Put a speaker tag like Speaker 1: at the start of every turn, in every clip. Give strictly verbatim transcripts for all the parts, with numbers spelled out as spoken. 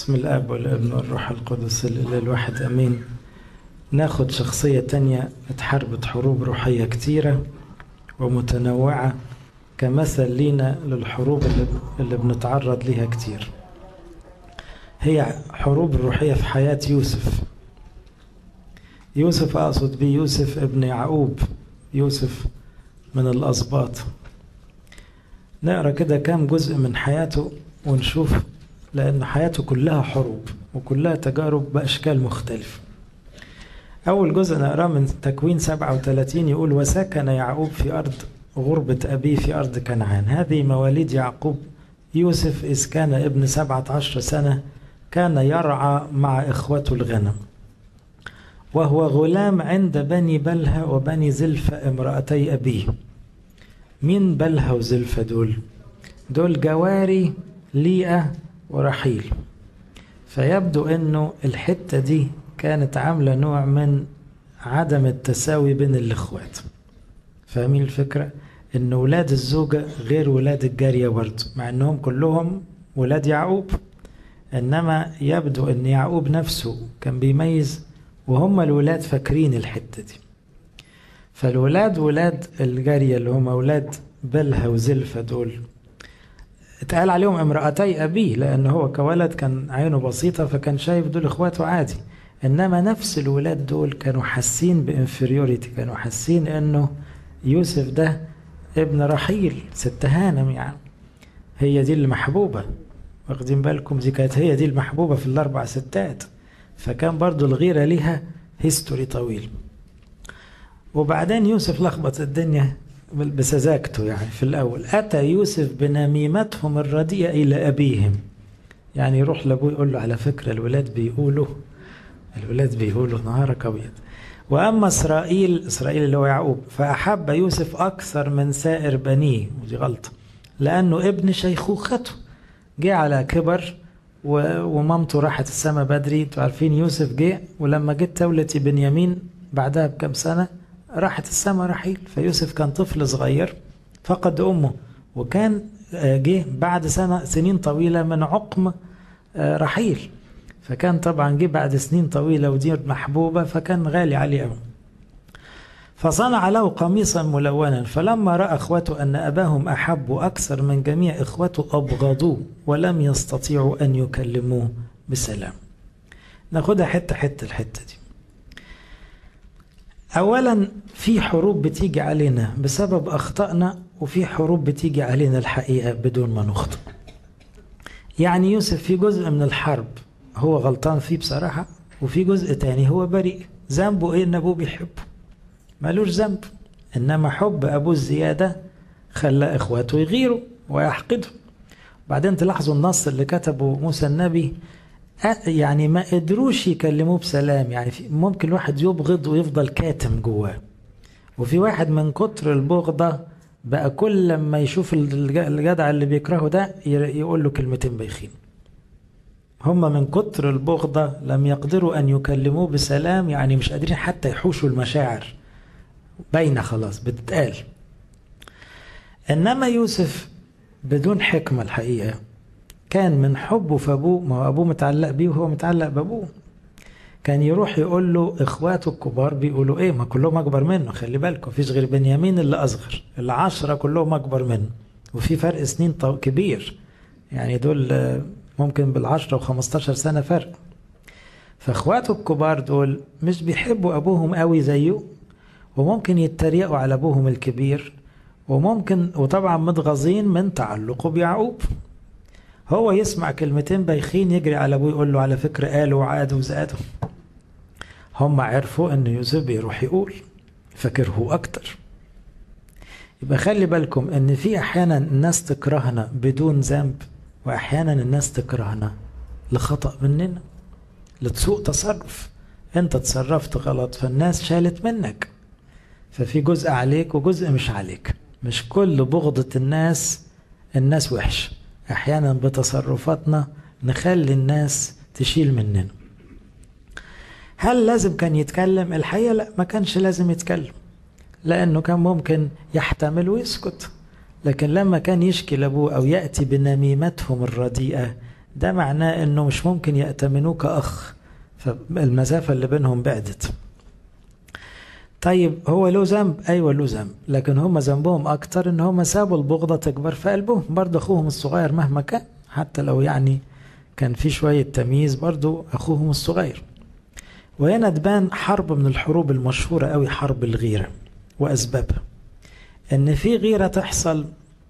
Speaker 1: بسم الاب والابن والروح القدس الاله الواحد امين. ناخد شخصية تانية اتحاربت حروب روحية كتيرة ومتنوعة كمثل لينا للحروب اللي, اللي بنتعرض ليها كتير. هي حروب الروحية في حياة يوسف. يوسف أقصد بيه يوسف ابن يعقوب، يوسف من الأسباط. نقرأ كده كام جزء من حياته ونشوف، لأن حياته كلها حروب وكلها تجارب بأشكال مختلفة. أول جزء نقرأ من تكوين سبعة وثلاثين يقول: وسكن يعقوب في أرض غربة أبيه في أرض كنعان. هذه مواليد يعقوب. يوسف إذ كان ابن سبعة عشر سنة كان يرعى مع إخوته الغنم، وهو غلام عند بني بلهى وبني زلفة امرأتي أبيه. مين بلهى وزلفة دول؟ دول جواري ليئة ورحيل. فيبدو أنه الحتة دي كانت عاملة نوع من عدم التساوي بين الإخوات. فاهمين الفكرة؟ أن ولاد الزوجة غير ولاد الجارية برضه، مع أنهم كلهم ولاد يعقوب، إنما يبدو أن يعقوب نفسه كان بيميز، وهم الولاد فاكرين الحتة دي. فالولاد ولاد الجارية اللي هم ولاد بلهى وزلفة دول اتقال عليهم امرأتي أبيه، لأن هو كولد كان عينه بسيطة فكان شايف دول إخواته عادي. إنما نفس الولاد دول كانوا حاسين بإنفيريوريتي، كانوا حاسين إنه يوسف ده ابن رحيل ست هانم، يعني هي دي المحبوبة. واخدين بالكم؟ دي كانت هي دي المحبوبة في الأربع ستات. فكان برضو الغيرة ليها هيستوري طويل. وبعدين يوسف لخبط الدنيا بسذاجته. يعني في الأول أتى يوسف بنميمتهم الرديئة إلى أبيهم، يعني يروح لأبوه يقول له: على فكرة الولاد بيقولوا الولاد بيقولوا نهارك أبيض. وأما إسرائيل، إسرائيل اللي هو يعقوب، فأحب يوسف أكثر من سائر بنيه. ودي غلطة، لأنه ابن شيخوخته، جه على كبر ومامته راحت السما بدري. انتوا عارفين يوسف جه، ولما جت تولة بنيامين بعدها بكم سنة راحت السما رحيل. فيوسف كان طفل صغير فقد أمه، وكان جه بعد سنة سنين طويلة من عقم رحيل. فكان طبعا جه بعد سنين طويلة ودي محبوبة، فكان غالي عليه أوي. فصنع له قميصا ملونا، فلما رأى أخوته أن أباهم أحبوا أكثر من جميع إخوته أبغضوه ولم يستطيعوا أن يكلموه بسلام. ناخدها حتة حتة الحتة دي. أولا في حروب بتيجي علينا بسبب أخطائنا، وفي حروب بتيجي علينا الحقيقة بدون ما نخطئ. يعني يوسف في جزء من الحرب هو غلطان فيه بصراحة، وفي جزء تاني هو بريء. ذنبه إيه؟ إن أبوه بيحبه، مالوش ذنب. إنما حب أبوه الزيادة خلى إخواته يغيروا ويحقدوا. بعدين تلاحظوا النص اللي كتبه موسى النبي، يعني ما قدروش يكلموه بسلام. يعني ممكن الواحد يبغض ويفضل كاتم جواه، وفي واحد من كتر البغضة بقى كل لما يشوف الجدع اللي بيكرهه ده يقول له كلمتين بايخين. هم من كتر البغضة لم يقدروا أن يكلموه بسلام، يعني مش قادرين حتى يحوشوا المشاعر، باينة خلاص بتتقال. إنما يوسف بدون حكمة الحقيقة، كان من حبه في أبوه، ما هو أبوه متعلق بيه وهو متعلق بأبوه، كان يروح يقول له إخواته الكبار بيقولوا إيه؟ ما كلهم أكبر منه، خلي بالكم فيش غير بنيامين اللي أصغر، العشرة كلهم أكبر منه، وفي فرق سنين كبير، يعني دول ممكن بالعشرة وخمستاشر سنة فرق. فإخواته الكبار دول مش بيحبوا أبوهم قوي زيه، وممكن يتريقوا على أبوهم الكبير، وممكن وطبعا متغاظين من تعلقه بيعقوب. هو يسمع كلمتين بايخين يجري على أبوه يقول له: على فكرة قالوا وعادوا وزادوا. هم عرفوا أن يوسف بيروح يقول، فكرهوا أكتر. يبقى خلي بالكم أن في أحيانا الناس تكرهنا بدون ذنب، وأحيانا الناس تكرهنا لخطأ مننا، لسوء تصرف. أنت تصرفت غلط فالناس شالت منك، ففي جزء عليك وجزء مش عليك. مش كل بغضة الناس الناس وحش، أحيانا بتصرفاتنا نخلي الناس تشيل مننا. هل لازم كان يتكلم؟ الحقيقة لا، ما كانش لازم يتكلم، لأنه كان ممكن يحتمل ويسكت. لكن لما كان يشكي لأبوه أو يأتي بنميمتهم الرديئة، ده معناه انه مش ممكن يأتمنوه كأخ، فالمسافة اللي بينهم بعدت. طيب هو له ذنب؟ ايوه له ذنب، لكن هم ذنبهم اكتر ان هم سابوا البغضة تكبر في قلبهم. برضه اخوهم الصغير مهما كان، حتى لو يعني كان في شوية تمييز، برضه اخوهم الصغير. وهنا تبان حرب من الحروب المشهورة قوي، حرب الغيرة واسبابها. ان في غيرة تحصل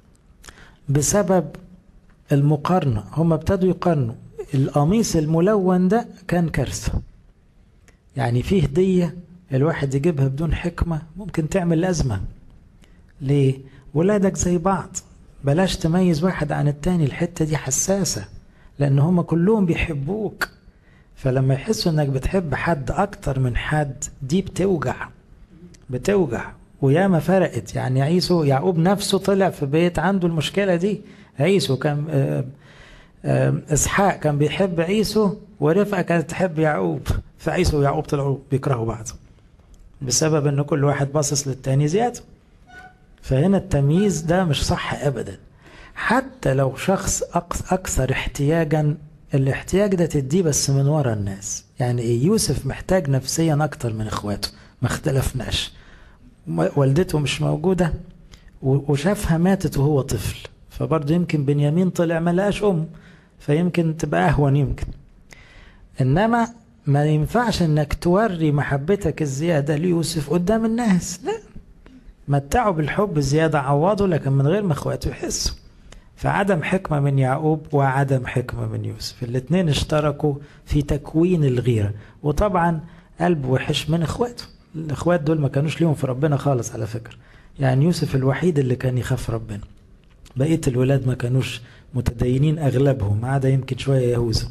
Speaker 1: بسبب المقارنة. هم ابتدوا يقارنوا. القميص الملون ده كان كارثة، يعني فيه هدية الواحد يجيبها بدون حكمة ممكن تعمل أزمة. ليه؟ ولادك زي بعض، بلاش تميز واحد عن التاني، الحتة دي حساسة، لأن هم كلهم بيحبوك. فلما يحسوا انك بتحب حد أكتر من حد، دي بتوجع بتوجع وياما فرقت. يعني عيسو يعقوب نفسه طلع في بيت عنده المشكلة دي. عيسو كان آآ آآ إسحاق كان بيحب عيسو، ورفقة كانت تحب يعقوب، فعيسو ويعقوب طلعوا بيكرهوا بعض بسبب ان كل واحد باصص للتاني زيادة. فهنا التمييز ده مش صح ابدا. حتى لو شخص اكثر احتياجا، الاحتياج ده تديه بس من ورا الناس. يعني ايه؟ يوسف محتاج نفسيا اكتر من اخواته، ما اختلفناش. والدته مش موجودة وشافها ماتت وهو طفل، فبرضه يمكن بنيامين طلع ما لقاش ام، فيمكن تبقى اهون يمكن. انما ما ينفعش انك توري محبتك الزيادة ليوسف قدام الناس، لا، متعه بالحب زيادة عوضه، لكن من غير ما اخواته يحسوا. فعدم حكمة من يعقوب وعدم حكمة من يوسف، الاثنين اشتركوا في تكوين الغيرة. وطبعا قلب وحش من اخواته. الاخوات دول ما كانوش ليهم في ربنا خالص على فكرة. يعني يوسف الوحيد اللي كان يخاف ربنا، بقية الولاد ما كانوش متدينين اغلبهم، ما عدا يمكن شوية يهوذا.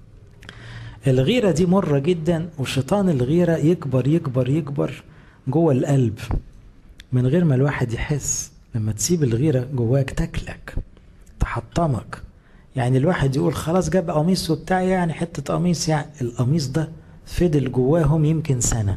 Speaker 1: الغيرة دي مرة جدا، وشيطان الغيرة يكبر يكبر يكبر جوه القلب من غير ما الواحد يحس. لما تسيب الغيرة جواك تاكلك تحطمك. يعني الواحد يقول خلاص جاب قميص بتاعي، يعني حتة قميص، يعني القميص ده فضل جواهم يمكن سنة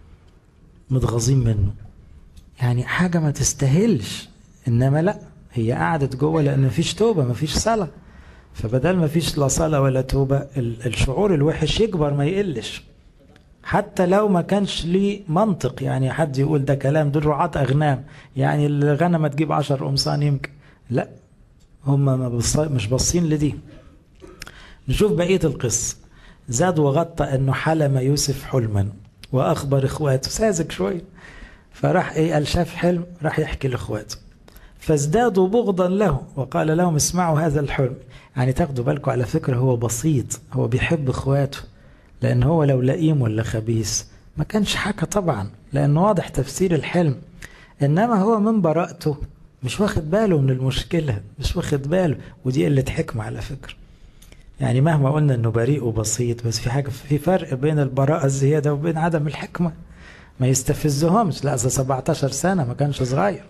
Speaker 1: متغاظين منه، يعني حاجة ما تستاهلش. انما لا، هي قعدت جوه لان مفيش توبة مفيش صلاة. فبدل ما فيش لا صلاة ولا توبة، الشعور الوحش يكبر ما يقلش، حتى لو ما كانش ليه منطق. يعني حد يقول ده كلام، دول رعاة أغنام، يعني الغنمة تجيب عشر قمصان يمكن، لا، هم ما مش باصين لدي. نشوف بقية القصة. زاد وغطى أنه حلم يوسف حلما وأخبر إخواته، ساذج شوية، فراح إيه قال شاف حلم، راح يحكي لإخواته، فازدادوا بغضا له وقال لهم اسمعوا هذا الحلم. يعني تاخدوا بالكم على فكرة، هو بسيط، هو بيحب اخواته، لان هو لو لئيم ولا خبيث ما كانش حكى طبعا، لان واضح تفسير الحلم. انما هو من براءته مش واخد باله من المشكلة، مش واخد باله. ودي قلة حكمة على فكرة. يعني مهما قلنا انه بريء وبسيط، بس في حاجة، في فرق بين البراءة الزيادة وبين عدم الحكمة. ما يستفزهمش، لا، ده سبعتاشر سنة ما كانش صغير.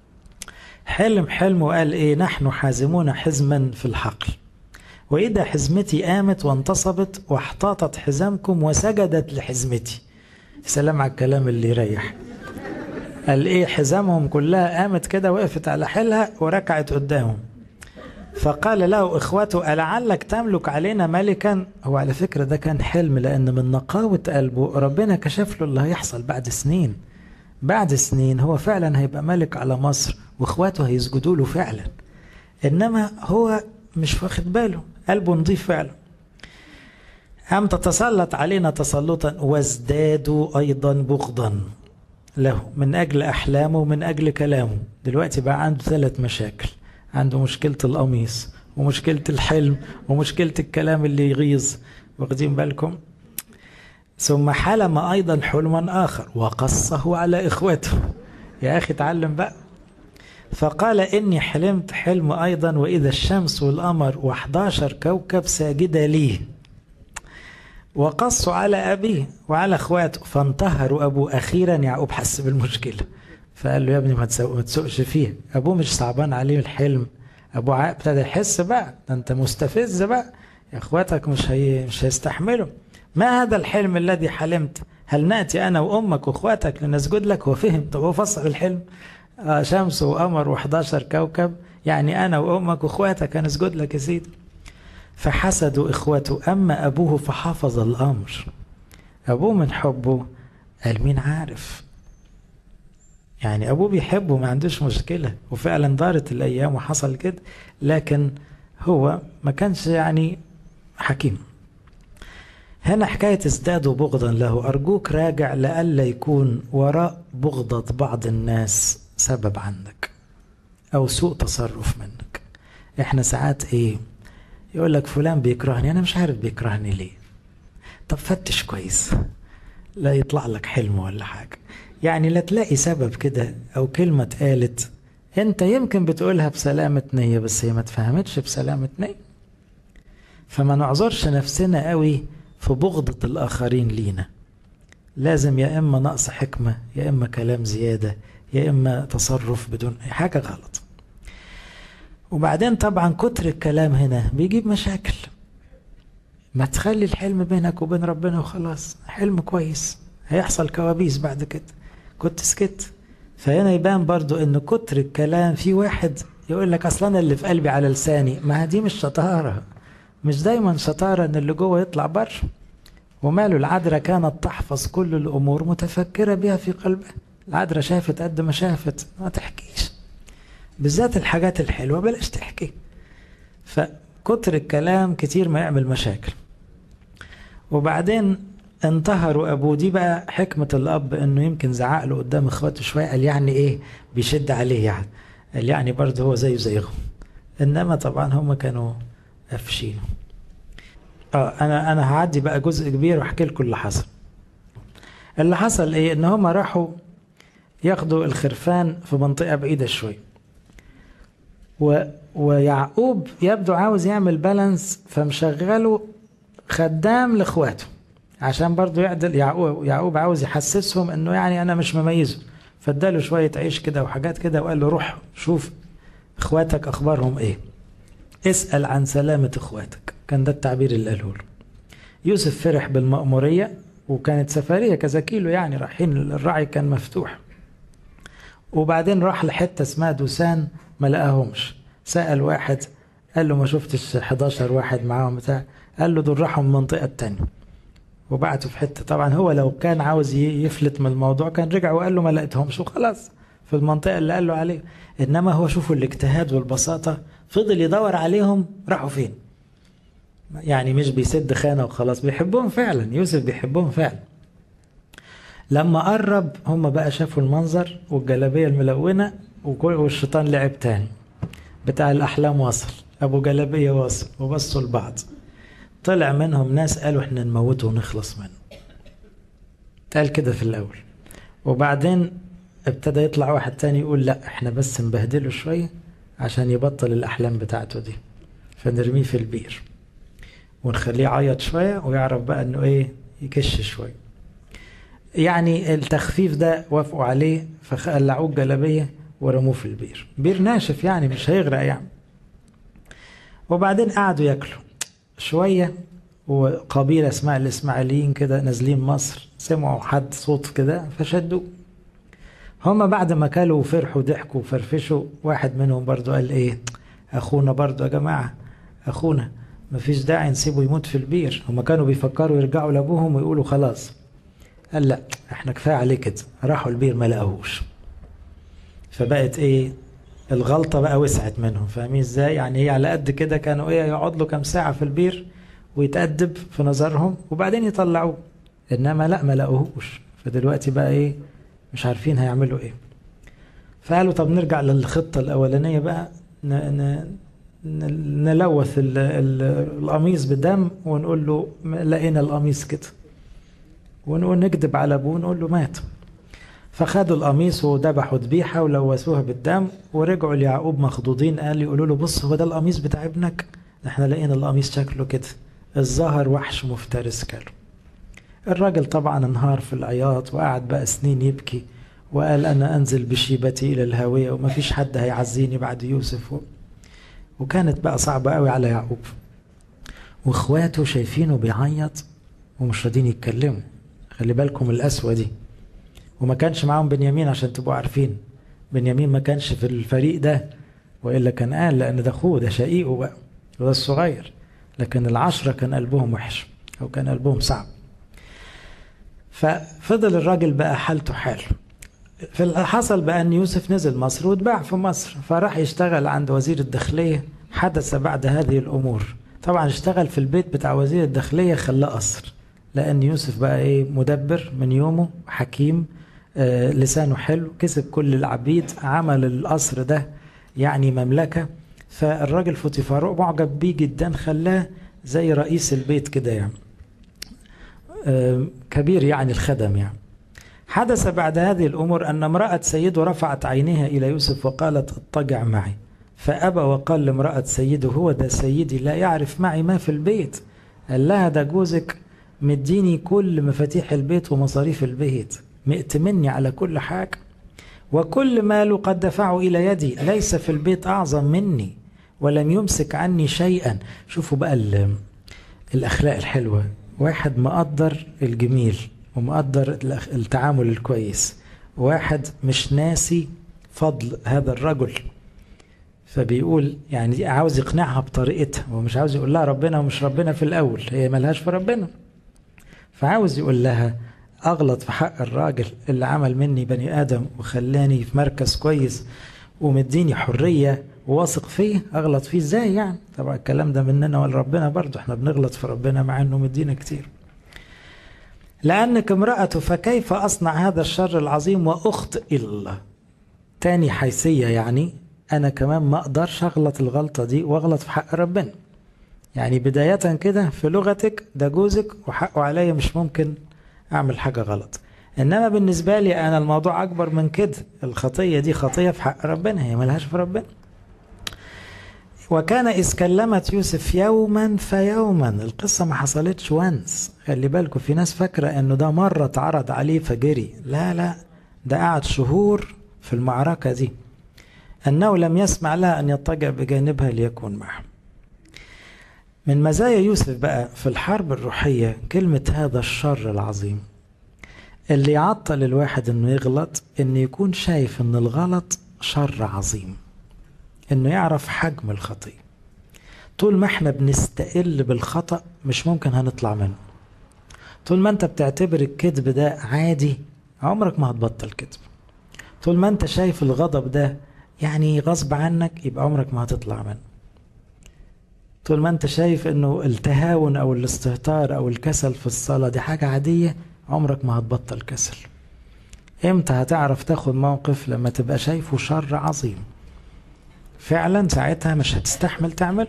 Speaker 1: حلم حلم وقال ايه؟ نحن حازمون حزما في الحقل، وإذا حزمتي قامت وانتصبت واحتاطت حزامكم وسجدت لحزمتي. سلام على الكلام اللي يريح. قال ايه؟ حزامهم كلها قامت كده، وقفت على حيلها وركعت قدامهم. فقال له اخوته ألعلك تملك علينا ملكا. هو على فكرة ده كان حلم، لأن من نقاوة قلبه ربنا كشف له اللي هيحصل بعد سنين. بعد سنين هو فعلا هيبقى ملك على مصر، واخواته هيسجدوا له فعلا. انما هو مش واخد باله، قلبه نضيف فعلا. أم تتسلط علينا تسلطا، وازدادوا أيضا بغضا له من أجل أحلامه ومن أجل كلامه. دلوقتي بقى عنده ثلاث مشاكل، عنده مشكلة القميص ومشكلة الحلم ومشكلة الكلام اللي يغيظ. واخدين بالكم؟ ثم حلم أيضا حلما آخر وقصه على إخوته. يا أخي تعلم بقى. فقال إني حلمت حلم أيضا، وإذا الشمس والقمر وحداشر كوكب ساجدة لي. وقصوا على أبيه وعلى أخواته، فانتهروا أبوه. أخيرا يعقوب حس بالمشكلة، فقال له يا ابني ما تسوقش فيه. أبوه مش صعبان عليه الحلم، أبوه ابتدى يحس بقى، ده أنت مستفز بقى، أخواتك مش هي مش هيستحملوا. ما هذا الحلم الذي حلمت؟ هل نأتي أنا وأمك وأخواتك لنسجد لك؟ هو فهم. طب هو فسر الحلم، آه شمس وقمر وحداشر كوكب، يعني أنا وأمك وأخواتك هنسجد لك يا سيدي. فحسدوا إخوته، أما أبوه فحافظ الأمر. أبوه من حبه قال مين عارف، يعني أبوه بيحبه ما عندوش مشكلة، وفعلا دارت الأيام وحصل كده، لكن هو ما كانش يعني حكيم. هنا حكاية ازدادوا بغضا له، أرجوك راجع لألا يكون وراء بغضة بعض الناس سبب عندك أو سوء تصرف منك. إحنا ساعات إيه يقول لك فلان بيكرهني، أنا مش عارف بيكرهني ليه. طب فتش كويس، لا يطلع لك حلم ولا حاجة، يعني لا تلاقي سبب كده أو كلمة اتقالت أنت يمكن بتقولها بسلامة نية بس هي ما تفهمتش بسلامة نية. فما نعذرش نفسنا قوي في بغضة الآخرين لينا. لازم يا إما نقص حكمة، يا إما كلام زيادة، يا إما تصرف بدون حاجة غلط. وبعدين طبعا كتر الكلام هنا بيجيب مشاكل. ما تخلي الحلم بينك وبين ربنا وخلاص، حلم كويس، هيحصل كوابيس بعد كده، كنت سكت. فهنا يبان برضو ان كتر الكلام، في واحد يقول لك اصلا اللي في قلبي على لساني، ما دي مش شطارة، مش دايما شطارة ان اللي جوه يطلع بره. وماله العذراء كانت تحفظ كل الامور متفكرة بها في قلبها. العذراء شافت قد ما شافت، ما تحكيش بالذات الحاجات الحلوة، بلاش تحكي. فكتر الكلام كتير ما يعمل مشاكل. وبعدين انتهروا ابوه، دي بقى حكمة الاب، انه يمكن زعق له قدام اخواته شوية، قال يعني ايه بيشد عليه، يعني قال يعني برضه هو زيه زيهم، انما طبعا هم كانوا قافشينه. اه انا انا هعدي بقى جزء كبير واحكي لكم اللي حصل. اللي حصل ايه، ان هم راحوا ياخدوا الخرفان في منطقة بعيدة شوية، و... ويعقوب يبدو عاوز يعمل بالانس، فمشغله خدام لاخواته عشان برضو يعدل. يعقوب, يعقوب عاوز يحسسهم انه يعني انا مش مميزه، فاداله شوية عيش كده وحاجات كده، وقال له روح شوف اخواتك اخبارهم ايه، اسأل عن سلامة اخواتك. كان ده التعبير اللي قاله له. يوسف فرح بالمأمورية، وكانت سفرية كذا كيلو يعني، رايحين الرعي كان مفتوح. وبعدين راح لحتة اسمها دوسان، ما لقاهمش، سأل واحد قال له ما شفتش حداشر واحد معاهم بتاع، قال له دول راحوا من المنطقة التانية، وبعته في حتة. طبعا هو لو كان عاوز يفلت من الموضوع كان رجع وقال له ما لقيتهمش وخلاص في المنطقة اللي قال له عليه. انما هو شوفوا الاجتهاد والبساطة، فضل يدور عليهم راحوا فين، يعني مش بيسد خانة وخلاص، بيحبهم فعلا، يوسف بيحبهم فعلا. لما قرب هم بقى شافوا المنظر والجلابية الملونة، والشيطان لعب تاني، بتاع الأحلام وصل، أبو جلابية وصل، وبصوا لبعض، طلع منهم ناس قالوا احنا نموته ونخلص منه، قال كده في الأول. وبعدين ابتدى يطلع واحد تاني يقول لا احنا بس نبهدله شوية عشان يبطل الأحلام بتاعته دي، فنرميه في البير ونخليه يعيط شوية ويعرف بقى انه ايه، يكش شوية. يعني التخفيف ده وافقوا عليه، فخلعوه الجلابية ورموه في البير، بير ناشف يعني مش هيغرق يعني. وبعدين قعدوا ياكلوا شوية، وقبيلة اسمها الإسماعيليين كده نازلين مصر، سمعوا حد صوت كده فشدوا. هما بعد ما كلوا وفرحوا ضحكوا وفرفشوا، واحد منهم برضو قال ايه، اخونا برضو يا جماعة، اخونا مفيش داعي نسيبه يموت في البير. هما كانوا بيفكروا يرجعوا لابوهم ويقولوا خلاص، قال لا احنا كفاية عليه كده. راحوا البير ما لقاهوش، فبقت ايه الغلطة بقى وسعت منهم. فاهمين ازاي؟ يعني هي على قد كده كانوا ايه، يقعد له كام ساعة في البير ويتأدب في نظرهم وبعدين يطلعوه، انما لا ما لقوهوش. فدلوقتي بقى ايه، مش عارفين هيعملوا ايه. فقالوا طب نرجع للخطة الاولانية بقى، ن ن نلوث ال ال القميص بدم ونقول له لقينا القميص كده، ونقول نكذب على ابوه ونقول له مات. فخدوا القميص وذبحوا ذبيحه ولوثوها بالدم، ورجعوا ليعقوب مخضوضين، قال يقولوا له بص هو ده القميص بتاع ابنك، احنا لقينا القميص شكله كده، الظاهر وحش مفترس كله. الراجل طبعا انهار في العياط، وقعد بقى سنين يبكي، وقال انا انزل بشيبتي الى الهاويه وما فيش حد هيعزيني بعد يوسف. وكانت بقى صعبه قوي على يعقوب، واخواته شايفينه بيعيط ومش راضيين يتكلموا. خلي بالكم القسوه دي. وما كانش معاهم بنيامين عشان تبقوا عارفين، بنيامين ما كانش في الفريق ده، وإلا كان قال، لأن ده أخوه، ده شقيقه بقى، وده الصغير. لكن العشرة كان قلبهم وحش أو كان قلبهم صعب. ففضل الراجل بقى حالته حال. في حصل بقى أن يوسف نزل مصر واتباع في مصر، فراح يشتغل عند وزير الداخلية. حدث بعد هذه الأمور، طبعا اشتغل في البيت بتاع وزير الداخلية، خلاه قصر، لأن يوسف بقى إيه مدبر من يومه، حكيم، آه لسانه حلو، كسب كل العبيد، عمل القصر ده يعني مملكة. فالراجل فوتيفار معجب بيه جدا، خلاه زي رئيس البيت كده يعني، آه كبير يعني الخدم يعني. حدث بعد هذه الأمور أن امرأة سيده رفعت عينيها إلى يوسف وقالت اضطجع معي، فأبى وقال لامرأة سيده هو ده سيدي لا يعرف معي ما في البيت. قال لها ده جوزك مديني كل مفاتيح البيت ومصاريف البيت، مئتمني على كل حاجة، وكل ماله قد دفعه إلى يدي، ليس في البيت أعظم مني ولم يمسك عني شيئا. شوفوا بقى الأخلاق الحلوة، واحد مقدر الجميل ومقدر التعامل الكويس، واحد مش ناسي فضل هذا الرجل. فبيقول يعني عاوز يقنعها بطريقتها، ومش عاوز يقول لها ربنا ومش ربنا في الأول، هي ملهاش في ربنا، فعاوز يقول لها أغلط في حق الراجل اللي عمل مني بني آدم وخلاني في مركز كويس ومديني حرية وواثق فيه، أغلط فيه إزاي يعني؟ طبعا الكلام ده مننا ولا ربنا برضو، احنا بنغلط في ربنا مع أنه مدينا كتير. لأنك امرأة فكيف أصنع هذا الشر العظيم وأخطئ إلى الله. تاني حيثية يعني أنا كمان ما أقدرش أغلط الغلطة دي وأغلط في حق ربنا. يعني بداية كده في لغتك ده جوزك وحقه عليا، مش ممكن أعمل حاجة غلط. إنما بالنسبة لي أنا الموضوع أكبر من كده، الخطية دي خطية في حق ربنا، هي ملهاش في ربنا. وكان إذ كلمت يوسف يوما فيوما، القصة ما حصلتش وانس، خلي بالكم في ناس فاكرة أنه ده مرة اتعرض عليه فجري، لا لا، ده قعد شهور في المعركة دي، أنه لم يسمع لها أن يضطجع بجانبها ليكون معه. من مزايا يوسف بقى في الحرب الروحية كلمة هذا الشر العظيم، اللي يعطل الواحد أنه يغلط أنه يكون شايف أن الغلط شر عظيم، أنه يعرف حجم الخطية. طول ما احنا بنستقل بالخطأ مش ممكن هنطلع منه. طول ما انت بتعتبر الكذب ده عادي عمرك ما هتبطل كذب. طول ما انت شايف الغضب ده يعني غصب عنك يبقى عمرك ما هتطلع منه. طول ما انت شايف انه التهاون او الاستهتار او الكسل في الصلاة دي حاجة عادية عمرك ما هتبطل كسل. امتى هتعرف تاخد موقف؟ لما تبقى شايفه شر عظيم فعلا، ساعتها مش هتستحمل تعمل.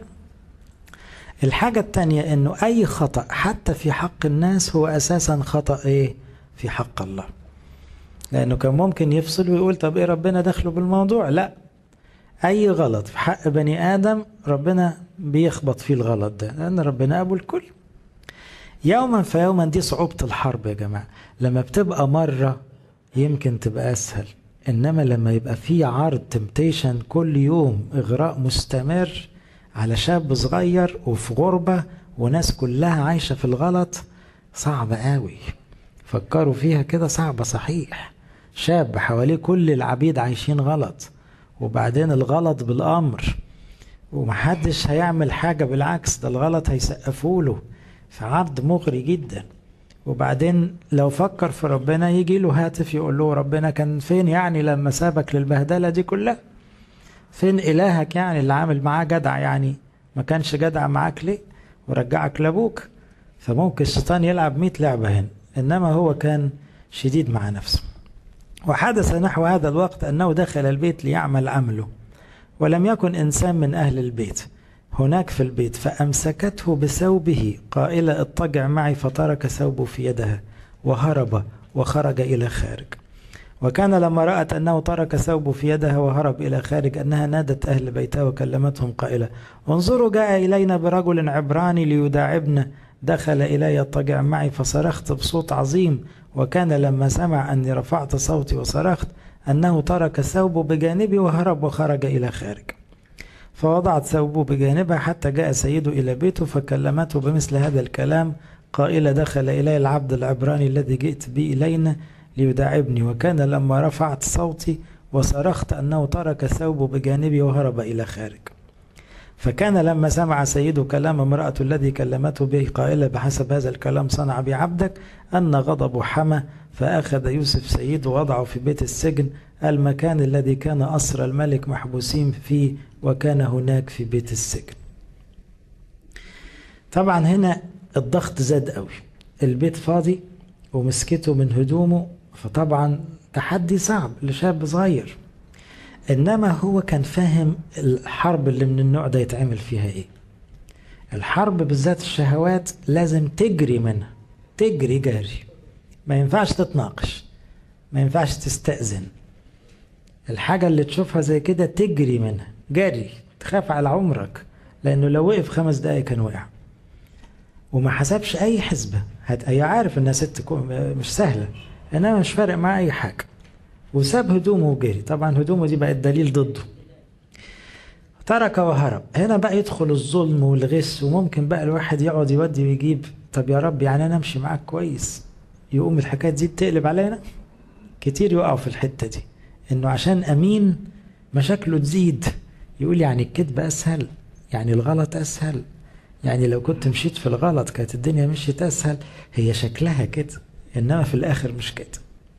Speaker 1: الحاجة التانية انه اي خطأ حتى في حق الناس هو اساسا خطأ ايه؟ في حق الله. لانه كان ممكن يفصل ويقول طب ايه ربنا دخله بالموضوع؟ لا، اي غلط في حق بني ادم ربنا بيخبط فيه الغلط ده، لان ربنا ابو الكل. يوما فيوما دي صعوبة الحرب يا جماعة. لما بتبقى مرة يمكن تبقى اسهل، انما لما يبقى في عرض تمتيشن كل يوم، اغراء مستمر على شاب صغير وفي غربة وناس كلها عايشة في الغلط، صعبة قوي. فكروا فيها كده، صعبة صحيح. شاب حواليه كل العبيد عايشين غلط، وبعدين الغلط بالأمر، ومحدش هيعمل حاجة، بالعكس ده الغلط هيسقفوله، في عرض مغري جدا. وبعدين لو فكر في ربنا يجي له هاتف يقول له ربنا كان فين يعني لما سابك للبهدلة دي كلها؟ فين إلهك يعني اللي عامل معاه جدع؟ يعني ما كانش جدع معاك ليه ورجعك لابوك؟ فممكن الشيطان يلعب مئة لعبة هنا، إنما هو كان شديد مع نفسه. وحدث نحو هذا الوقت أنه دخل البيت ليعمل عمله، ولم يكن إنسان من أهل البيت هناك في البيت، فأمسكته بثوبه قائلة اضطجع معي، فترك ثوبه في يدها وهرب وخرج إلى خارج. وكان لما رأت أنه ترك ثوبه في يدها وهرب إلى خارج أنها نادت أهل بيتها وكلمتهم قائلة انظروا جاء إلينا برجل عبراني ليداعبنا، دخل إلي اضطجع معي، فصرخت بصوت عظيم. وكان لما سمع أني رفعت صوتي وصرخت أنه ترك ثوبه بجانبي وهرب وخرج إلى خارج. فوضعت ثوبه بجانبها حتى جاء سيده إلى بيته، فكلمته بمثل هذا الكلام قائلة دخل إلي العبد العبراني الذي جئت به إلينا ليداعبني. وكان لما رفعت صوتي وصرخت أنه ترك ثوبه بجانبي وهرب إلى خارج. فكان لما سمع سيده كلام امرأة الذي كلمته به قائلة بحسب هذا الكلام صنع بي عبدك، أن غضبه حمى، فأخذ يوسف سيده ووضعه في بيت السجن، المكان الذي كان أسرى الملك محبوسين فيه، وكان هناك في بيت السجن. طبعا هنا الضغط زاد قوي، البيت فاضي ومسكته من هدومه، فطبعا تحدي صعب لشاب صغير. إنما هو كان فاهم الحرب اللي من النوع ده يتعمل فيها إيه. الحرب بالذات الشهوات لازم تجري منها، تجري جاري، ما ينفعش تتناقش، ما ينفعش تستأذن. الحاجة اللي تشوفها زي كده تجري منها جري، تخاف على عمرك، لأنه لو وقف خمس دقايق كان وقع. وما حسبش أي حسبة، هي عارف إنها ست مش سهلة، إنما مش فارق معاه أي حاجة، وساب هدومه وجري. طبعا هدومه دي بقت دليل ضده. ترك وهرب. هنا بقى يدخل الظلم والغش، وممكن بقى الواحد يقعد يودي ويجيب. طب يا رب يعني أنا أمشي معاك كويس، يقوم الحكاية دي تقلب علينا. كتير يقعوا في الحتة دي، إنه عشان أمين مشاكله تزيد، يقول يعني الكذب أسهل، يعني الغلط أسهل، يعني لو كنت مشيت في الغلط كانت الدنيا مشيت أسهل. هي شكلها كده، إنما في الآخر مش كده.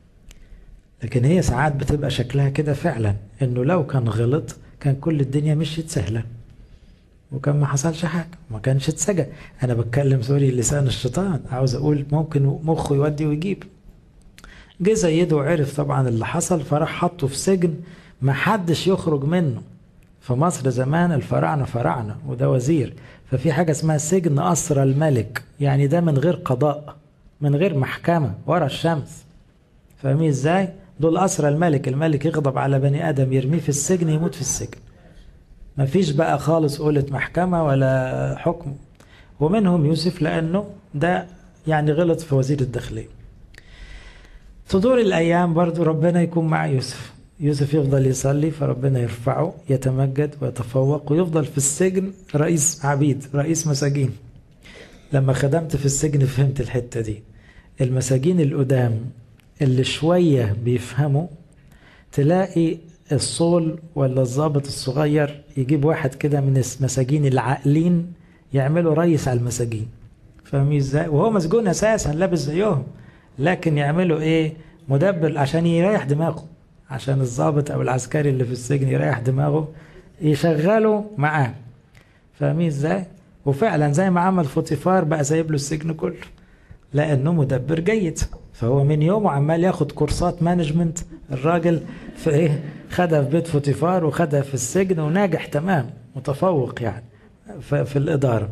Speaker 1: لكن هي ساعات بتبقى شكلها كده فعلا، إنه لو كان غلط كان كل الدنيا مشيت سهلة، وكان ما حصلش حاجة، ما كانش اتسجن. أنا بتكلم سوري لسان الشيطان، عاوز أقول ممكن مخه يودي ويجيب. جه سيده وعرف طبعا اللي حصل، فراح حطه في سجن ما حدش يخرج منه. في مصر زمان الفراعنة فراعنة وده وزير، ففي حاجة اسمها سجن أسرى الملك، يعني ده من غير قضاء، من غير محكمة، ورا الشمس. فاهمين ازاي؟ دول أسرى الملك، الملك يغضب على بني آدم يرميه في السجن يموت في السجن. مفيش بقى خالص قولة محكمة ولا حكم. ومنهم يوسف، لأنه ده يعني غلط في وزير الداخلية. تدور الأيام برضو ربنا يكون مع يوسف، يوسف يفضل يصلي فربنا يرفعه، يتمجد ويتفوق، ويفضل في السجن رئيس عبيد، رئيس مساجين. لما خدمت في السجن فهمت الحتة دي. المساجين القدام اللي شوية بيفهموا، تلاقي الصول ولا الضابط الصغير يجيب واحد كده من المساجين العاقلين يعملوا رئيس على المساجين. فاهمين ازاي؟ وهو مسجون اساسا لابس زيهم، لكن يعملوا ايه؟ مدبر عشان يريح دماغه، عشان الضابط او العسكري اللي في السجن يريح دماغه يشغلوا معاه. فاهمين ازاي؟ وفعلا زي ما عمل فوتيفار بقى سايب له السجن كله، لانه مدبر جيد. فهو من يومه عمال ياخد كورسات مانجمنت الراجل، في ايه؟ خدها في بيت فوتيفار وخدها في السجن وناجح تمام، متفوق يعني في الاداره.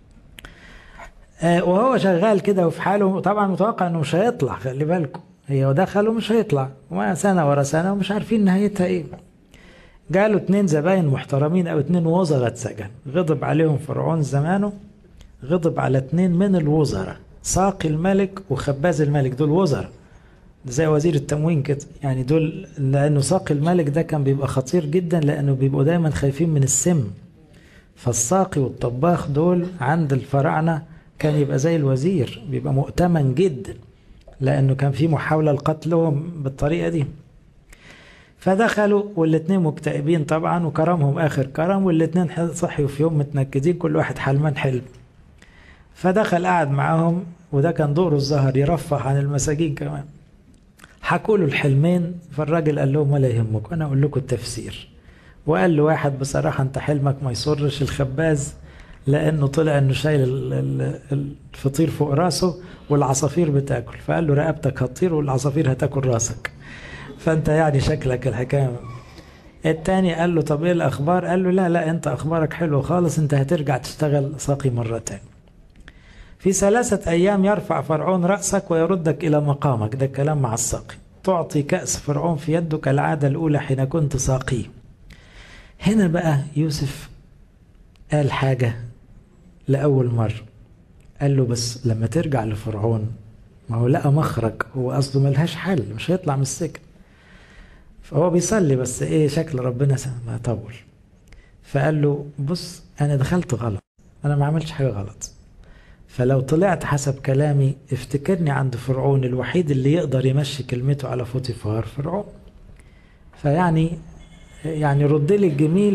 Speaker 1: آه وهو شغال كده وفي حاله، طبعا متوقع انه مش هيطلع، خلي بالكم، هي دخل ومش هيطلع، وما سنه ورا سنه ومش عارفين نهايتها ايه. جاله اتنين زباين محترمين او اتنين وزراء اتسجن، غضب عليهم فرعون زمانه، غضب على اتنين من الوزراء، ساقي الملك وخباز الملك، دول وزراء زي وزير التموين كده يعني. دول لانه ساقي الملك ده كان بيبقى خطير جدا، لانه بيبقوا دايما خايفين من السم. فالساقي والطباخ دول عند الفراعنه كان يبقى زي الوزير، بيبقى مؤتمن جدا، لانه كان في محاوله لقتلهم بالطريقه دي. فدخلوا والاتنين مكتئبين طبعا، وكرمهم اخر كرم، والاتنين صحيوا في يوم متنكدين، كل واحد حلمان حلم. فدخل قعد معاهم، وده كان دوره الظاهر يرفه عن المساجين كمان. حكوا له الحلمين، فالراجل قال لهم ولا يهمك انا اقول لكم التفسير. وقال له واحد بصراحه انت حلمك ما يسرش الخباز، لانه طلع انه شايل الفطير فوق راسه والعصافير بتاكل، فقال له رقبتك هتطير والعصافير هتاكل راسك، فانت يعني شكلك الحكايه. التاني قال له طب ايه الاخبار؟ قال له لا لا انت اخبارك حلوه خالص، انت هترجع تشتغل ساقي مره تاني. في ثلاثة أيام يرفع فرعون رأسك ويردك إلى مقامك، ده كلام مع الساقي. تعطي كأس فرعون في يده كالعادة الأولى حين كنت ساقيه. هنا بقى يوسف قال حاجة لأول مرة، قال له بس لما ترجع لفرعون، ما هو لقى مخرج، هو قصده ملهاش حل، مش هيطلع من السجن. فهو بيصلي بس ايه شكل ربنا ما طول. فقال له بص أنا دخلت غلط، أنا ما عملتش حاجة غلط، فلو طلعت حسب كلامي افتكرني عند فرعون، الوحيد اللي يقدر يمشي كلمته على فوتيفار فرعون. فيعني يعني رد لي الجميل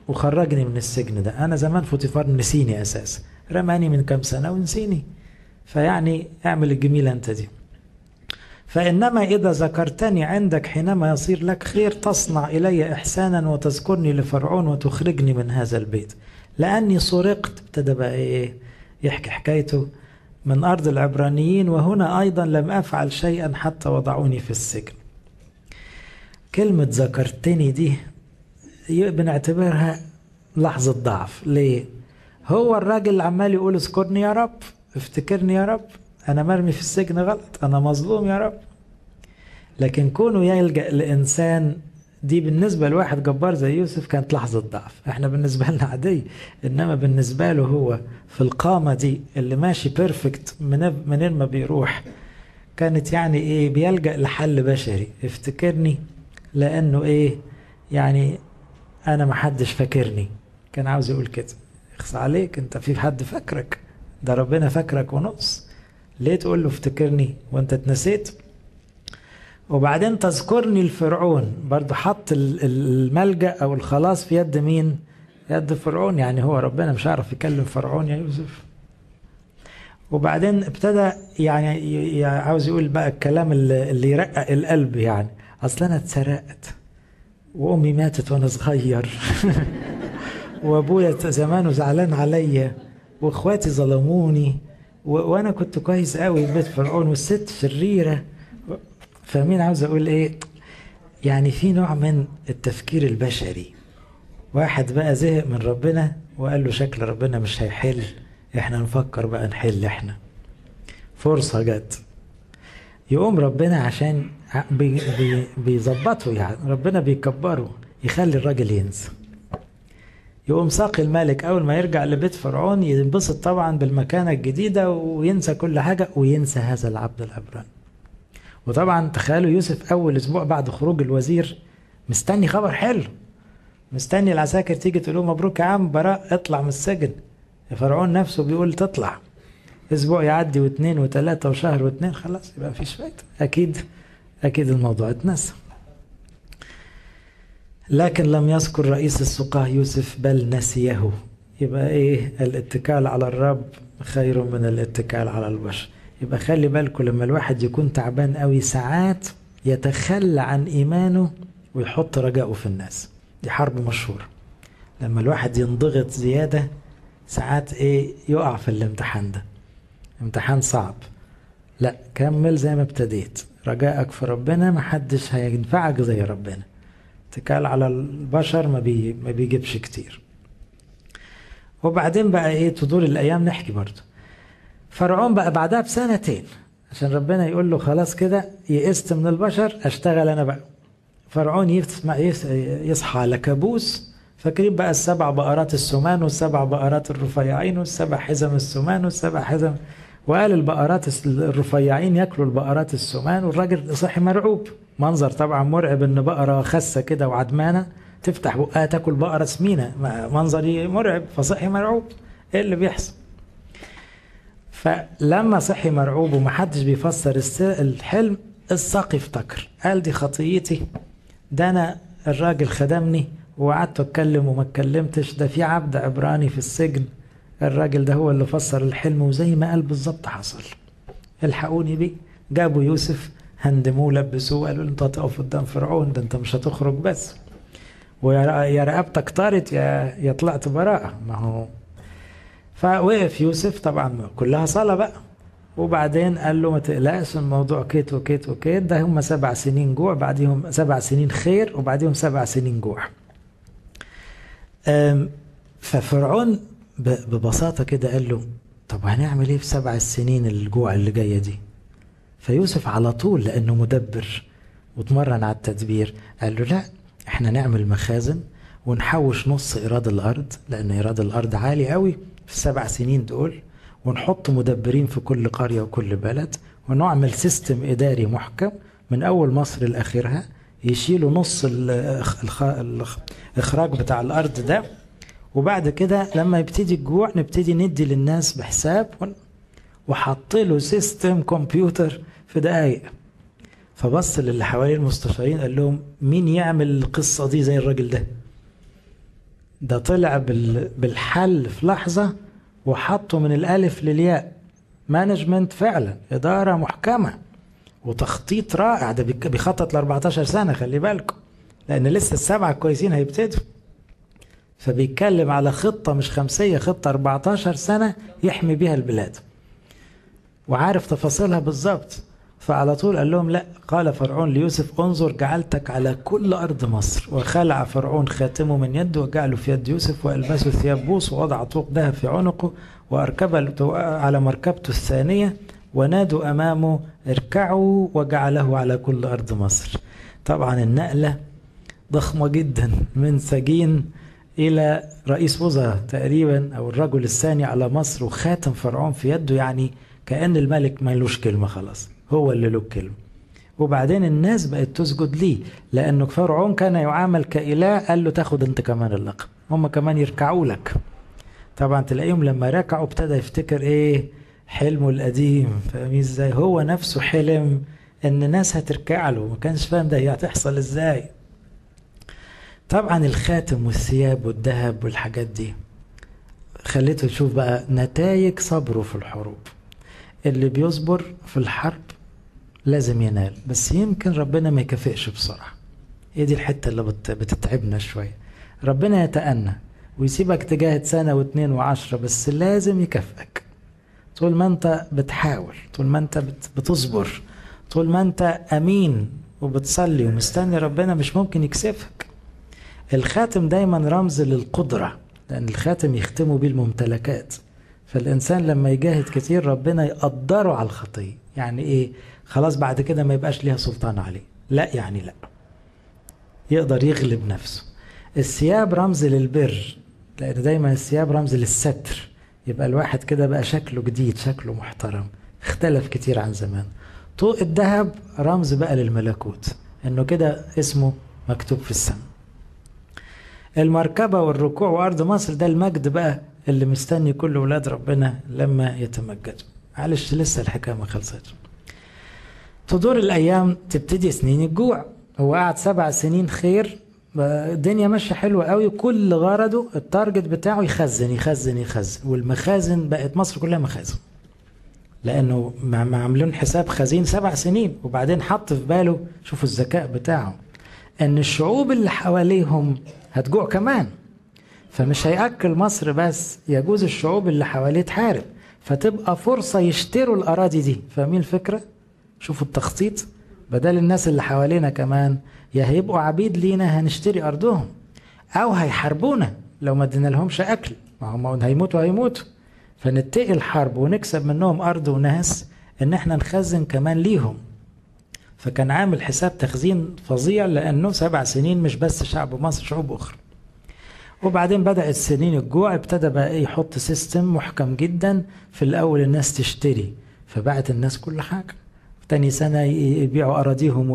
Speaker 1: وخرجني من السجن ده. أنا زمان فوتيفار نسيني أساس، رماني من كام سنة ونسيني، فيعني اعمل الجميلة أنت دي. فإنما إذا ذكرتني عندك حينما يصير لك خير تصنع إلي إحسانا وتذكرني لفرعون وتخرجني من هذا البيت، لأني سرقت. ابتدى بقى إيه يحكي حكايته من أرض العبرانيين، وهنا أيضا لم أفعل شيئا حتى وضعوني في السجن. كلمة ذكرتني دي بنعتبرها لحظة ضعف. ليه؟ هو الراجل عمال يقول اذكرني يا رب، افتكرني يا رب، أنا مرمي في السجن غلط، أنا مظلوم يا رب. لكن كونه يلجأ لإنسان، دي بالنسبة لواحد جبار زي يوسف كانت لحظة ضعف. احنا بالنسبة لنا عادية، إنما بالنسبة له هو في القامة دي اللي ماشي بيرفكت منين ما بيروح، كانت يعني إيه بيلجأ لحل بشري. افتكرني لأنه إيه يعني أنا محدش فاكرني. كان عاوز يقول كده، اخصى عليك أنت في حد فاكرك؟ ده ربنا فاكرك ونص، ليه تقول له افتكرني وانت اتنسيت؟ وبعدين تذكرني الفرعون، برضو حط الملجأ او الخلاص في يد مين؟ يد فرعون. يعني هو ربنا مش عارف يكلم فرعون يا يوسف؟ وبعدين ابتدى يعني عاوز يقول بقى الكلام اللي يرقق القلب. يعني اصل انا اتسرقت، وامي ماتت وانا صغير وابويا زمانه زعلان عليا، واخواتي ظلموني، وانا كنت كويس قوي في بيت فرعون، والست شريره. فمين عاوز اقول ايه؟ يعني في نوع من التفكير البشري. واحد بقى زهق من ربنا وقال له شكل ربنا مش هيحل، احنا نفكر بقى نحل احنا. فرصه جت، يقوم ربنا عشان بي بي بيظبطه، يعني ربنا بيكبره يخلي الراجل ينسى. يقوم ساقي الملك أول ما يرجع لبيت فرعون ينبسط طبعا بالمكانة الجديدة وينسى كل حاجة، وينسى هذا العبد العبراني. وطبعا تخيلوا يوسف أول أسبوع بعد خروج الوزير مستني خبر حلو، مستني العساكر تيجي تقول له مبروك يا عم براء اطلع من السجن. فرعون نفسه بيقول تطلع. أسبوع يعدي واثنين وثلاثة وشهر واثنين، خلاص يبقى مفيش فايدة. أكيد أكيد الموضوع اتنسى. لكن لم يذكر رئيس السقاه يوسف بل نسيه. يبقى ايه؟ الاتكال على الرب خير من الاتكال على البشر. يبقى خلي بالكم لما الواحد يكون تعبان قوي ساعات يتخلى عن ايمانه ويحط رجاءه في الناس. دي حرب مشهورة. لما الواحد ينضغط زيادة ساعات ايه يقع في الامتحان ده، امتحان صعب. لا، كمل زي ما ابتديت، رجائك في ربنا، محدش هينفعك زي ربنا. اتكال على البشر ما, بي ما بيجيبش كتير. وبعدين بقى ايه تدور الايام نحكي برضه. فرعون بقى بعدها بسنتين عشان ربنا يقول له خلاص كده يئست من البشر اشتغل انا بقى. فرعون يصحى على كابوس. فاكرين بقى السبع بقرات السمان والسبع بقرات الرفيعين والسبع حزم السمان والسبع حزم، وقال البقرات الرفيعين ياكلوا البقرات السمان، والراجل صحي مرعوب. منظر طبعا مرعب ان بقرة خسة كده وعدمانة تفتح بقها تاكل بقرة سمينة، منظر مرعب. فصحي مرعوب، ايه اللي بيحصل؟ فلما صحي مرعوب ومحدش بيفسر الحلم، الساقي افتكر قال دي خطيتي، ده انا الراجل خدمني وقعدت اتكلم وما اتكلمتش، ده في عبد عبراني في السجن، الراجل ده هو اللي فسر الحلم، وزي ما قال بالظبط حصل. الحقوني بيه. جابوا يوسف هندموه لبسوه، قالوا انت هتقف قدام فرعون، ده انت مش هتخرج بس، ويا رقبتك طارت يا يا طلعت براءة. ما هو فوقف يوسف طبعا كلها صلاة بقى، وبعدين قال له ما تقلقش الموضوع كيت وكيت وكيت، ده هم سبع سنين جوع، بعديهم سبع سنين خير، وبعديهم سبع سنين جوع. ففرعون ببساطة كده قال له طب هنعمل ايه في سبع السنين الجوع اللي جاية دي؟ فيوسف على طول لأنه مدبر وتمرن على التدبير قال له لا، احنا نعمل مخازن ونحوش نص إيراد الأرض، لأن إيراد الأرض عالي قوي في السبع سنين دول، ونحط مدبرين في كل قرية وكل بلد، ونعمل سيستم إداري محكم من أول مصر لآخرها يشيلوا نص الإخراج بتاع الأرض ده، وبعد كده لما يبتدي الجوع نبتدي ندي للناس بحساب، وحط له سيستم كمبيوتر في دقايق. فبص للي حوالين المستشارين قال لهم مين يعمل القصة دي زي الراجل ده؟ ده طلع بالحل في لحظة وحطه من الألف للياء. مانجمنت فعلا، إدارة محكمة وتخطيط رائع. ده بيخطط ل أربعتاشر سنة، خلي بالكم، لأن لسه السبعة كويسين هيبتدوا. فبيتكلم على خطة مش خمسية، خطة أربعتاشر سنة يحمي بيها البلاد، وعارف تفاصيلها بالظبط. فعلى طول قال لهم لا. قال فرعون ليوسف انظر جعلتك على كل أرض مصر. وخلع فرعون خاتمه من يده وجعله في يد يوسف، وألبسه ثياب بوس، ووضع طوق ذهب في عنقه، وأركب على مركبته الثانية، ونادوا أمامه اركعوا، وجعله على كل أرض مصر. طبعا النقلة ضخمة جدا، من سجين إلى رئيس وزراء تقريبا، أو الرجل الثاني على مصر، وخاتم فرعون في يده. يعني كأن الملك ما لوش كلمة، خلاص هو اللي له كلمة. وبعدين الناس بقت تسجد ليه، لأنه فرعون كان يعامل كإله. قال له تاخد انت كمان اللقب، هم كمان يركعوا لك. طبعا تلاقيهم لما ركعوا ابتدى يفتكر ايه حلمه القديم. فاهمين ازاي؟ هو نفسه حلم ان الناس هتركع له، ما كانش فاهم ده هتحصل ازاي. طبعا الخاتم والثياب والذهب والحاجات دي خليته تشوف بقى نتائج صبره في الحروب. اللي بيصبر في الحرب لازم ينال، بس يمكن ربنا ما يكافئش بسرعة. هي دي الحتة اللي بتتعبنا شوية. ربنا يتأنى ويسيبك تجاهد سنة واثنين وعشرة، بس لازم يكافئك طول ما انت بتحاول، طول ما انت بتصبر، طول ما انت أمين وبتصلي ومستني ربنا، مش ممكن يكسفك. الخاتم دايما رمز للقدرة، لأن الخاتم يختموا بيه الممتلكات. فالإنسان لما يجاهد كتير ربنا يقدره على الخطية. يعني إيه؟ خلاص بعد كده ما يبقاش ليها سلطان عليه، لا يعني لا، يقدر يغلب نفسه. الثياب رمز للبر، لأن دايما الثياب رمز للستر. يبقى الواحد كده بقى شكله جديد، شكله محترم، اختلف كتير عن زمان. طوق الذهب رمز بقى للملكوت، إنه كده اسمه مكتوب في السماء. المركبة والركوع وأرض مصر ده المجد بقى اللي مستني كل ولاد ربنا لما يتمجدوا. معلش لسه الحكاية ما خلصتش. تدور الأيام، تبتدي سنين الجوع. هو قعد سبع سنين خير، الدنيا ماشية حلوة قوي، كل غرضه التارجت بتاعه يخزن يخزن يخزن. والمخازن بقت مصر كلها مخازن، لأنه ما عاملين حساب خزين سبع سنين. وبعدين حط في باله، شوفوا الذكاء بتاعه، أن الشعوب اللي حواليهم هتجوع كمان، فمش هيأكل مصر بس، يجوز الشعوب اللي حواليه تحارب، فتبقى فرصة يشتروا الأراضي دي. فاهمين الفكرة؟ شوفوا التخطيط. بدل الناس اللي حوالينا كمان يا هيبقوا عبيد لينا هنشتري أرضهم، أو هيحاربونا لو ما ادينا لهمش أكل، ما هم هيموتوا هيموتوا. فنتقي الحرب ونكسب منهم أرض وناس، إن احنا نخزن كمان ليهم. فكان عامل حساب تخزين فظيع، لأنه سبع سنين مش بس شعب مصر، شعوب أخرى. وبعدين بدأت سنين الجوع، ابتدى بقى يحط سيستم محكم جدا. في الأول الناس تشتري، فباعت الناس كل حاجة. تاني سنة يبيعوا أراضيهم،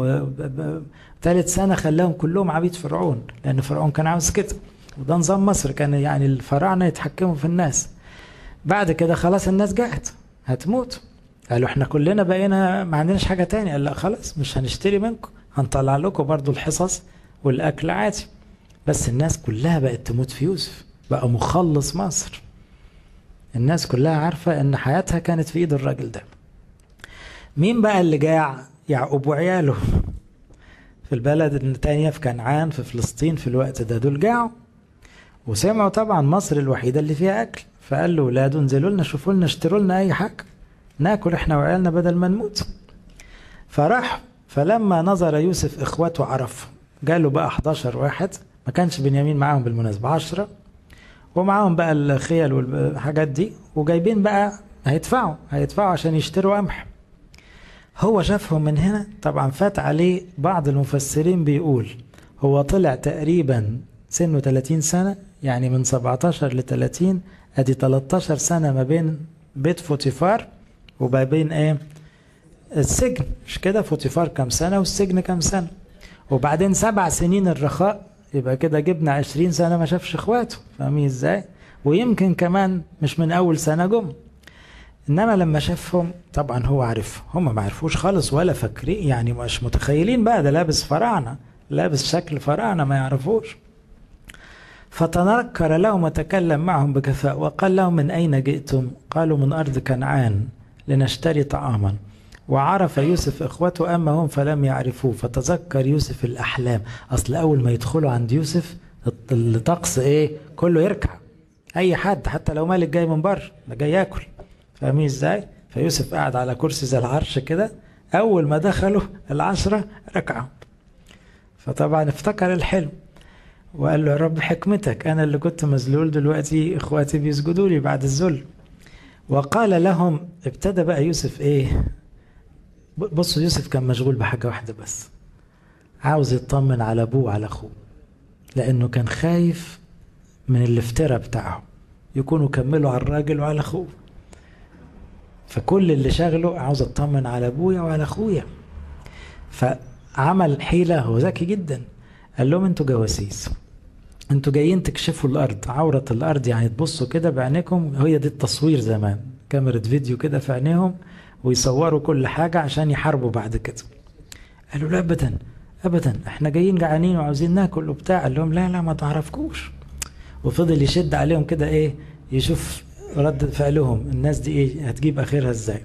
Speaker 1: وثالث سنة خلاهم كلهم عبيد فرعون، لأن فرعون كان عاوز كده. وده نظام مصر، كان يعني الفراعنة يتحكموا في الناس. بعد كده خلاص الناس جاءت هتموت، قالوا احنا كلنا بقينا ما عندناش حاجة تاني. قال لا خلاص مش هنشتري منكم، هنطلع لكم برضو الحصص والأكل عادي. بس الناس كلها بقت تموت في يوسف، بقى مخلص مصر. الناس كلها عارفة ان حياتها كانت في ايد الراجل ده. مين بقى اللي جاع؟ يعقوب وعياله في البلد التانية، في كنعان، في فلسطين في الوقت ده. دول جاعوا وسمعوا طبعا مصر الوحيدة اللي فيها أكل، فقال له ولاده انزلوا لنا شوفوا لنا اشتروا لنا أي حاجة ناكل احنا وعيالنا بدل ما نموت. فراح، فلما نظر يوسف إخوته عرفهم، قالوا بقى حداشر واحد، ما كانش بنيامين معاهم بالمناسبة، عشرة، ومعاهم بقى الخيل والحاجات دي، وجايبين بقى هيدفعوا هيدفعوا عشان يشتروا قمح. هو شافهم من هنا، طبعا فات عليه. بعض المفسرين بيقول هو طلع تقريبا سنه ثلاثين سنة، يعني من سبعتاشر ل ثلاثين، ادي تلتاشر سنة ما بين بيت فوتيفار وما بين ايه السجن. مش كده؟ فوتيفار كم سنة والسجن كم سنة، وبعدين سبع سنين الرخاء، يبقى كده جبنا عشرين سنة ما شافش اخواته. فاهمين ازاي؟ ويمكن كمان مش من اول سنة جم. انما لما شافهم طبعا هو عارف، هم ما عرفوش خالص ولا فاكرين، يعني مش متخيلين بقى ده لابس فراعنة، لابس شكل فراعنة، ما يعرفوش. فتنكر لهم وتكلم معهم بكفاء وقال لهم: من أين جئتم؟ قالوا: من أرض كنعان لنشتري طعاما. وعرف يوسف إخوته أما هم فلم يعرفوه، فتذكر يوسف الأحلام. أصل أول ما يدخلوا عند يوسف الطقس إيه؟ كله يركع، أي حد حتى لو مالك جاي من بره ده جاي ياكل، فاهمين إزاي؟ فيوسف قاعد على كرسي زي العرش كده، أول ما دخلوا العشرة ركعوا. فطبعا افتكر الحلم وقال له: يا رب حكمتك، أنا اللي كنت مذلول دلوقتي إخواتي بيسجدوا لي بعد الذل. وقال لهم، ابتدى بقى يوسف إيه؟ بصوا، يوسف كان مشغول بحاجة واحدة بس، عاوز يطمن على أبوه وعلى أخوه، لأنه كان خايف من الافتراء بتاعه يكونوا كملوا على الراجل وعلى أخوه. فكل اللي شغله عاوز اطمن على أبويا وعلى أخويا. فعمل حيلة، هو ذكي جدا، قال لهم: انتوا جواسيس، انتوا جايين تكشفوا الأرض، عورة الأرض، يعني تبصوا كده بعينيكم، هي دي التصوير زمان، كاميرا فيديو كده في عينيهم ويصوروا كل حاجة عشان يحاربوا بعد كده. قالوا: لا أبدا أبدا، احنا جايين جعانين وعاوزين ناكل وبتاع. قال لهم: لا لا، ما تعرفكوش. وفضل يشد عليهم كده، ايه، يشوف رد فعلهم، الناس دي ايه هتجيب اخرها ازاي.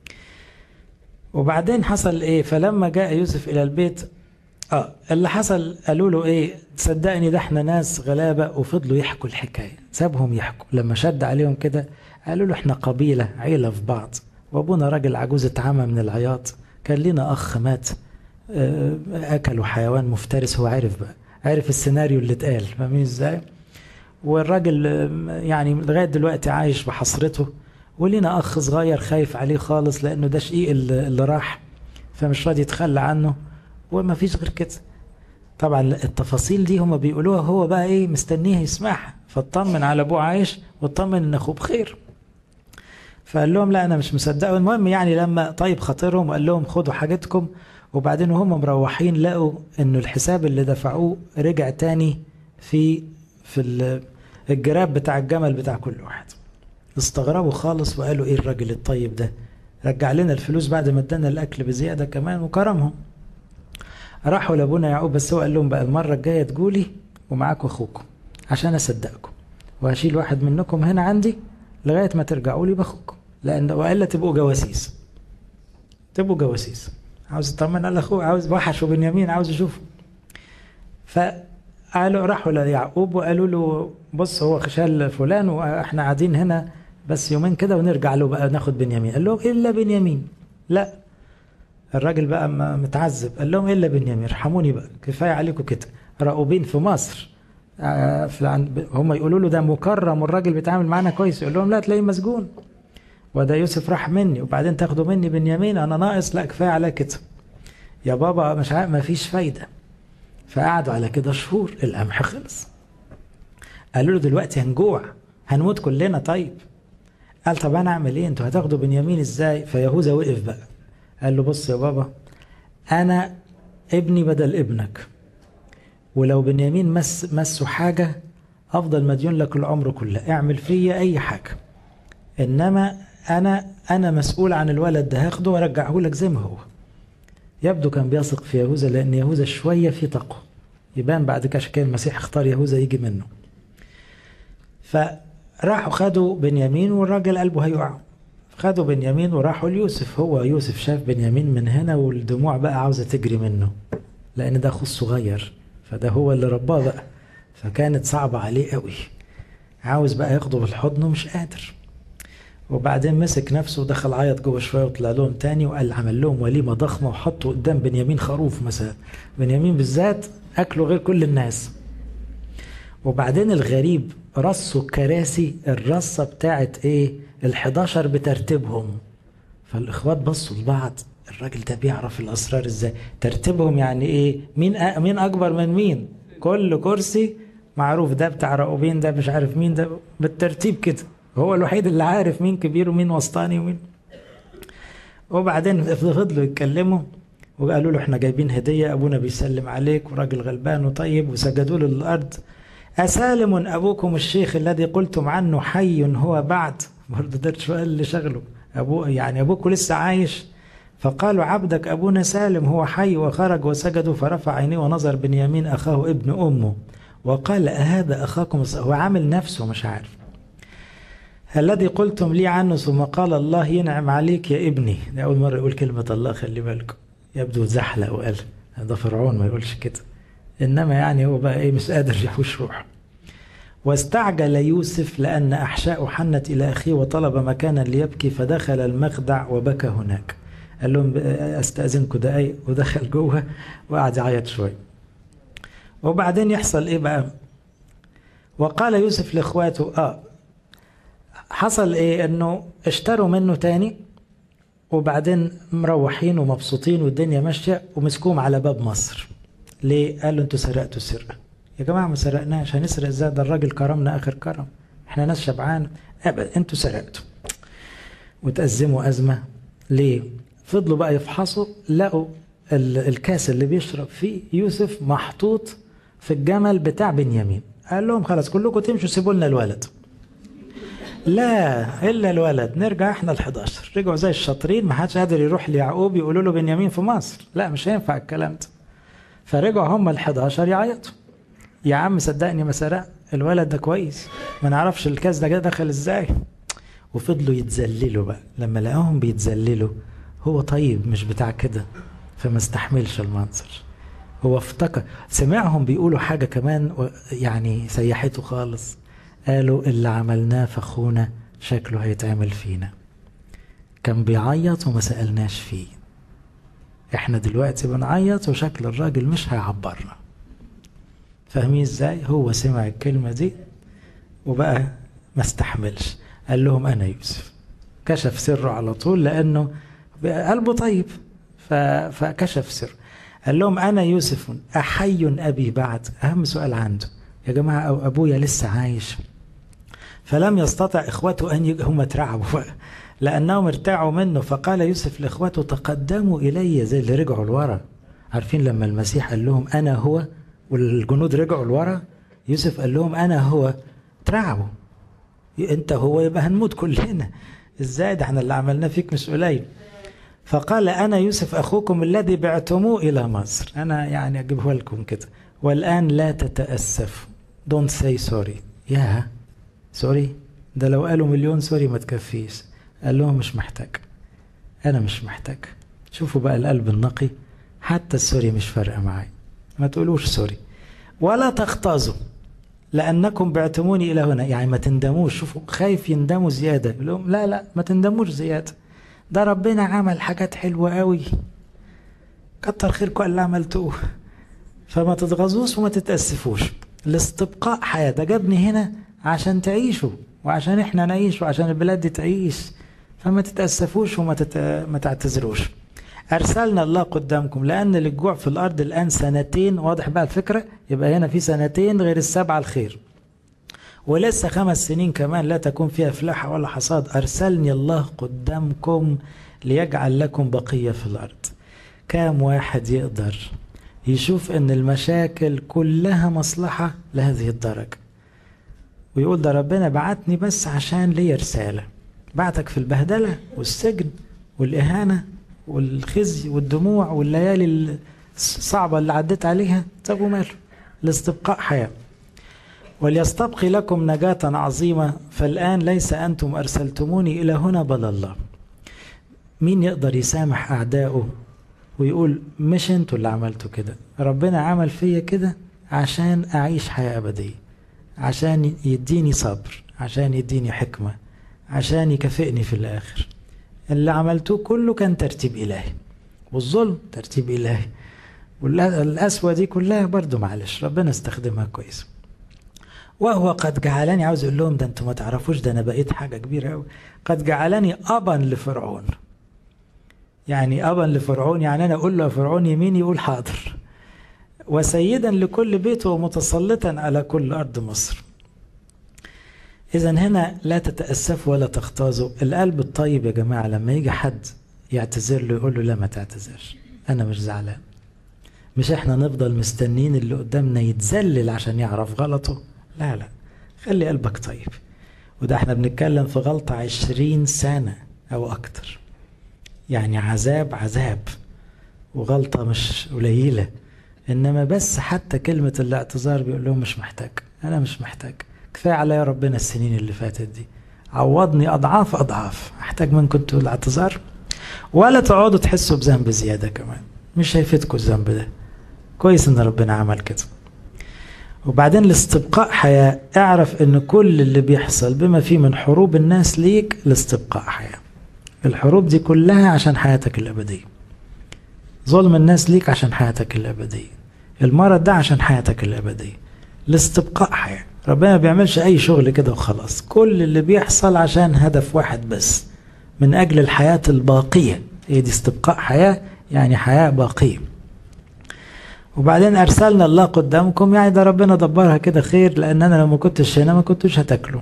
Speaker 1: وبعدين حصل ايه؟ فلما جاء يوسف الى البيت، اه اللي حصل قالوا له ايه؟ تصدقني ده احنا ناس غلابة. وفضلوا يحكوا الحكاية، سابهم يحكوا. لما شد عليهم كده قالوا له: احنا قبيلة عيلة في بعض، وابونا راجل عجوز اتعمى من العياط، كان لنا اخ مات، اه اكلوا حيوان مفترس. هو عارف بقى، عارف السيناريو اللي اتقال، فاهمين ازاي؟ والراجل يعني لغاية دلوقتي عايش بحسرته، ولينا أخ صغير خايف عليه خالص لأنه ده شقيق اللي راح، فمش راضي يتخلى عنه، وما فيش غير كده. طبعا التفاصيل دي هم بيقولوها، هو بقى ايه مستنيه يسمعها، فاطمن على أبوه عايش واطمن إن أخوه بخير. فقال لهم: لا أنا مش مصدقه. المهم يعني لما طيب خاطرهم وقال لهم: خدوا حاجتكم. وبعدين وهم مروحين لقوا إنه الحساب اللي دفعوه رجع تاني في في الجراب بتاع الجمل بتاع كل واحد. استغربوا خالص وقالوا: ايه الراجل الطيب ده رجع لنا الفلوس بعد ما ادانا الاكل بزياده كمان وكرمهم. راحوا لابونا يعقوب، بس هو قال لهم: بقى المره الجايه تقولي ومعاكم اخوكم عشان اصدقكم، وهشيل واحد منكم هنا عندي لغايه ما ترجعوا لي باخوكم، لان والا تبقوا جواسيس، تبقوا جواسيس. عاوز يطمن على اخوه، عاوز وحشه بنيامين، عاوز يشوفه. ف قالوا راحوا ليعقوب وقالوا له: بص هو خشال فلان واحنا قاعدين هنا بس يومين كده ونرجع له بقى ناخد بنيامين. قال لهم: الا بنيامين. لا، الراجل بقى متعذب. قال لهم: الا بنيامين، ارحموني بقى، كفايه عليكم كده. راؤوبين في مصر هم يقولوا له ده مكرم والراجل بيتعامل معانا كويس، يقول لهم: لا، تلاقيه مسجون، وده يوسف راح مني وبعدين تاخدوا مني بنيامين، انا ناقص؟ لا، كفايه على كده يا بابا، مش عارف، ما فيش فايده. فقعدوا على كده شهور، القمح خلص. قالوا له: دلوقتي هنجوع، هنموت كلنا. طيب قال: طب انا اعمل ايه؟ انتوا هتاخدوا بنيامين ازاي؟ فيهوذا وقف بقى قال له: بص يا بابا، انا ابني بدل ابنك، ولو بنيامين مس مسه حاجه افضل مديون لك العمر كله، اعمل فيا اي حاجه، انما انا انا مسؤول عن الولد ده، هاخده وارجعه لك زي ما هو. يبدو كان بيثق في يهوذا، لأن يهوذا شوية في تقوى، يبان بعد كده كان المسيح اختار يهوذا يجي منه. فراحوا خدوا بنيامين والراجل قلبه هيقع، خدوا بنيامين وراحوا ليوسف. هو يوسف شاف بنيامين من هنا والدموع بقى عاوزة تجري منه، لأن ده أخوه الصغير، فده هو اللي رباه بقى، فكانت صعبة عليه قوي، عاوز بقى ياخده بالحضن ومش قادر. وبعدين مسك نفسه ودخل عيط جوه شويه وطلع لهم تاني، وقال عمل لهم وليمه ضخمه وحطوا قدام بنيامين خروف مثلا، بنيامين بالذات اكله غير كل الناس. وبعدين الغريب رصوا الكراسي، الرصه بتاعت ايه الحداشر بترتيبهم. فالاخوات بصوا لبعض، الراجل ده بيعرف الاسرار ازاي؟ ترتيبهم يعني ايه؟ مين أ... مين اكبر من مين؟ كل كرسي معروف، ده بتاع راؤوبين، ده مش عارف مين، ده بالترتيب كده، هو الوحيد اللي عارف مين كبير ومين وسطاني ومين. وبعدين فضلوا يتكلموا وقالوا له: احنا جايبين هدية، ابونا بيسلم عليك وراجل غلبان وطيب. وسجدوا له للارض. اسالم ابوكم الشيخ الذي قلتم عنه حي هو بعد؟ برضه ده السؤال اللي شغله، ابوه يعني ابوكم لسه عايش؟ فقالوا: عبدك ابونا سالم هو حي. وخرج وسجدوا، فرفع عينيه ونظر بنيامين اخاه ابن امه وقال أهذا أخاكم؟ هو عامل نفسه مش عارف. الذي قلتم لي عنه، ثم قال الله ينعم عليك يا ابني. ده أول مرة يقول كلمة الله، خلي بالكم، يبدو زحلق وقال ده فرعون ما يقولش كده، إنما يعني هو بقى إيه مش قادر يحوش روحه. واستعجل يوسف لأن أحشاء حنت إلى أخيه وطلب مكانا ليبكي، فدخل المخدع وبكى هناك. قال لهم أستأذنكم دقايق، ودخل جوه وقعد يعيط شوية. وبعدين يحصل إيه بقى؟ وقال يوسف لإخواته، آه حصل إيه؟ إنه اشتروا منه تاني، وبعدين مروحين ومبسوطين والدنيا ماشية، ومسكوهم على باب مصر. ليه؟ قالوا انتوا سرقتوا سرقة. يا جماعة ما سرقناش، هنسرق ازاي؟ ده الراجل كرمنا آخر كرم، احنا ناس شبعان. أبدا، انتوا سرقتوا. وتأزموا أزمة. ليه؟ فضلوا بقى يفحصوا، لقوا الكاس اللي بيشرب فيه يوسف محطوط في الجمل بتاع بنيامين. قال لهم خلاص كلكم تمشوا، سيبوا لنا الولد. لا إلا الولد، نرجع احنا الحداشر. رجعوا زي الشاطرين، ما حدش قادر يروح ليعقوب يقولوا له بنيامين في مصر، لا مش هينفع الكلام ده. فرجعوا هم الحداشر يعيطوا، يا عم صدقني ما سرق، الولد ده كويس، ما نعرفش الكاس ده دخل ازاي. وفضلوا يتذللوا بقى، لما لقاهم بيتذللوا، هو طيب مش بتاع كده، فما استحملش المنظر. هو افتكر، سمعهم بيقولوا حاجة كمان يعني سيحته خالص. قالوا اللي عملناه في اخونا شكله هيتعمل فينا. كان بيعيط وما سألناش فيه، احنا دلوقتي بنعيط وشكل الراجل مش هيعبرنا. فاهمين ازاي؟ هو سمع الكلمة دي وبقى ما استحملش، قال لهم انا يوسف. كشف سره على طول لانه قلبه طيب، فكشف سر. قال لهم انا يوسف، احي ابي بعد؟ اهم سؤال عنده يا جماعة، أو ابويا لسه عايش؟ فلم يستطع اخوته ان هم اترعبوا لانهم ارتعوا منه. فقال يوسف لاخوته تقدموا الي، زي اللي رجعوا لورا. عارفين لما المسيح قال لهم انا هو والجنود رجعوا لورا، يوسف قال لهم انا هو، اترعبوا. انت هو يبقى هنموت كلنا ازاي؟ ده احنا اللي عملناه فيك مش قليل. فقال انا يوسف اخوكم الذي بعتموه الى مصر. انا يعني اجيبه لكم كده، والان لا تتاسفوا. don't say sorry. يا سوري، ده لو قالوا مليون سوري ما تكفيش. قال لهم مش محتاج، انا مش محتاج. شوفوا بقى القلب النقي، حتى السوري مش فارقه معاي، ما تقولوش سوري. ولا تغتاظوا لانكم بعتموني الى هنا، يعني ما تندموش. شوفوا خايف يندموا زياده، يقول لهم لا لا ما تندموش زياده، ده ربنا عمل حاجات حلوه قوي، كتر خيركم اللي عملتوه، فما تتغاظوش وما تتاسفوش. لاستبقاء حياه، ده جابني هنا عشان تعيشوا وعشان احنا نعيش وعشان البلاد دي تعيش، فما تتأسفوش وما تت... ما تعتذروش. أرسلنا الله قدامكم لأن للجوع في الأرض الآن سنتين. واضح بقى الفكرة؟ يبقى هنا في سنتين غير السبعة الخير، ولسه خمس سنين كمان لا تكون فيها فلاحة ولا حصاد. أرسلني الله قدامكم ليجعل لكم بقية في الأرض. كام واحد يقدر يشوف أن المشاكل كلها مصلحة لهذه الدرجة ويقول ده ربنا بعتني بس عشان لي رسالة؟ بعتك في البهدلة والسجن والإهانة والخزي والدموع والليالي الصعبة اللي عدت عليها، طب وماله؟ لاستبقاء حياة. وليستبقي لكم نجاة عظيمة، فالآن ليس أنتم أرسلتموني إلى هنا بل الله. مين يقدر يسامح أعدائه ويقول مش انتوا اللي عملتوا كده، ربنا عمل فيا كده عشان أعيش حياة أبدية، عشان يديني صبر، عشان يديني حكمة، عشان يكافئني في الآخر. اللي عملتوه كله كان ترتيب إلهي، والظلم ترتيب إلهي، والقسوة دي كلها برضو معلش ربنا استخدمها كويس. وهو قد جعلني، عاوز اقول لهم ده انتوا ما تعرفوش، ده انا بقيت حاجة كبيرة قوي. قد جعلني أبا لفرعون. يعني أبا لفرعون يعني أنا أقول له فرعون يمين يقول حاضر، وسيدا لكل بيته ومتسلطا على كل أرض مصر. إذا هنا لا تتأسفوا ولا تغتاظوا. القلب الطيب يا جماعة لما يجي حد يعتذر له يقول له لا ما تعتذرش، أنا مش زعلان. مش إحنا نفضل مستنين اللي قدامنا يتذلل عشان يعرف غلطه، لا لا، خلي قلبك طيب. وده إحنا بنتكلم في غلطة عشرين سنة أو أكتر، يعني عذاب عذاب، وغلطة مش قليلة. إنما بس حتى كلمة الاعتذار بيقول لهم مش محتاج، أنا مش محتاج، كفاية عليا ربنا السنين اللي فاتت دي، عوضني أضعاف أضعاف، أحتاج منكم انتوا الاعتذار ولا تقعدوا تحسوا بذنب زيادة كمان، مش هيفيدكم الذنب ده، كويس إن ربنا عمل كده. وبعدين لاستبقاء حياة، اعرف إن كل اللي بيحصل بما فيه من حروب الناس ليك لاستبقاء حياة. الحروب دي كلها عشان حياتك الأبدية. ظلم الناس ليك عشان حياتك الأبدية، المرض ده عشان حياتك الأبدية، لاستبقاء حياة. ربنا ما بيعملش أي شغل كده وخلاص، كل اللي بيحصل عشان هدف واحد بس، من أجل الحياة الباقية. هي دي استبقاء حياة، يعني حياة باقية. وبعدين أرسلنا الله قدامكم، يعني ده ربنا دبرها كده خير، لأن أنا لو ما كنتش هنا ما كنتوش هتاكلوا.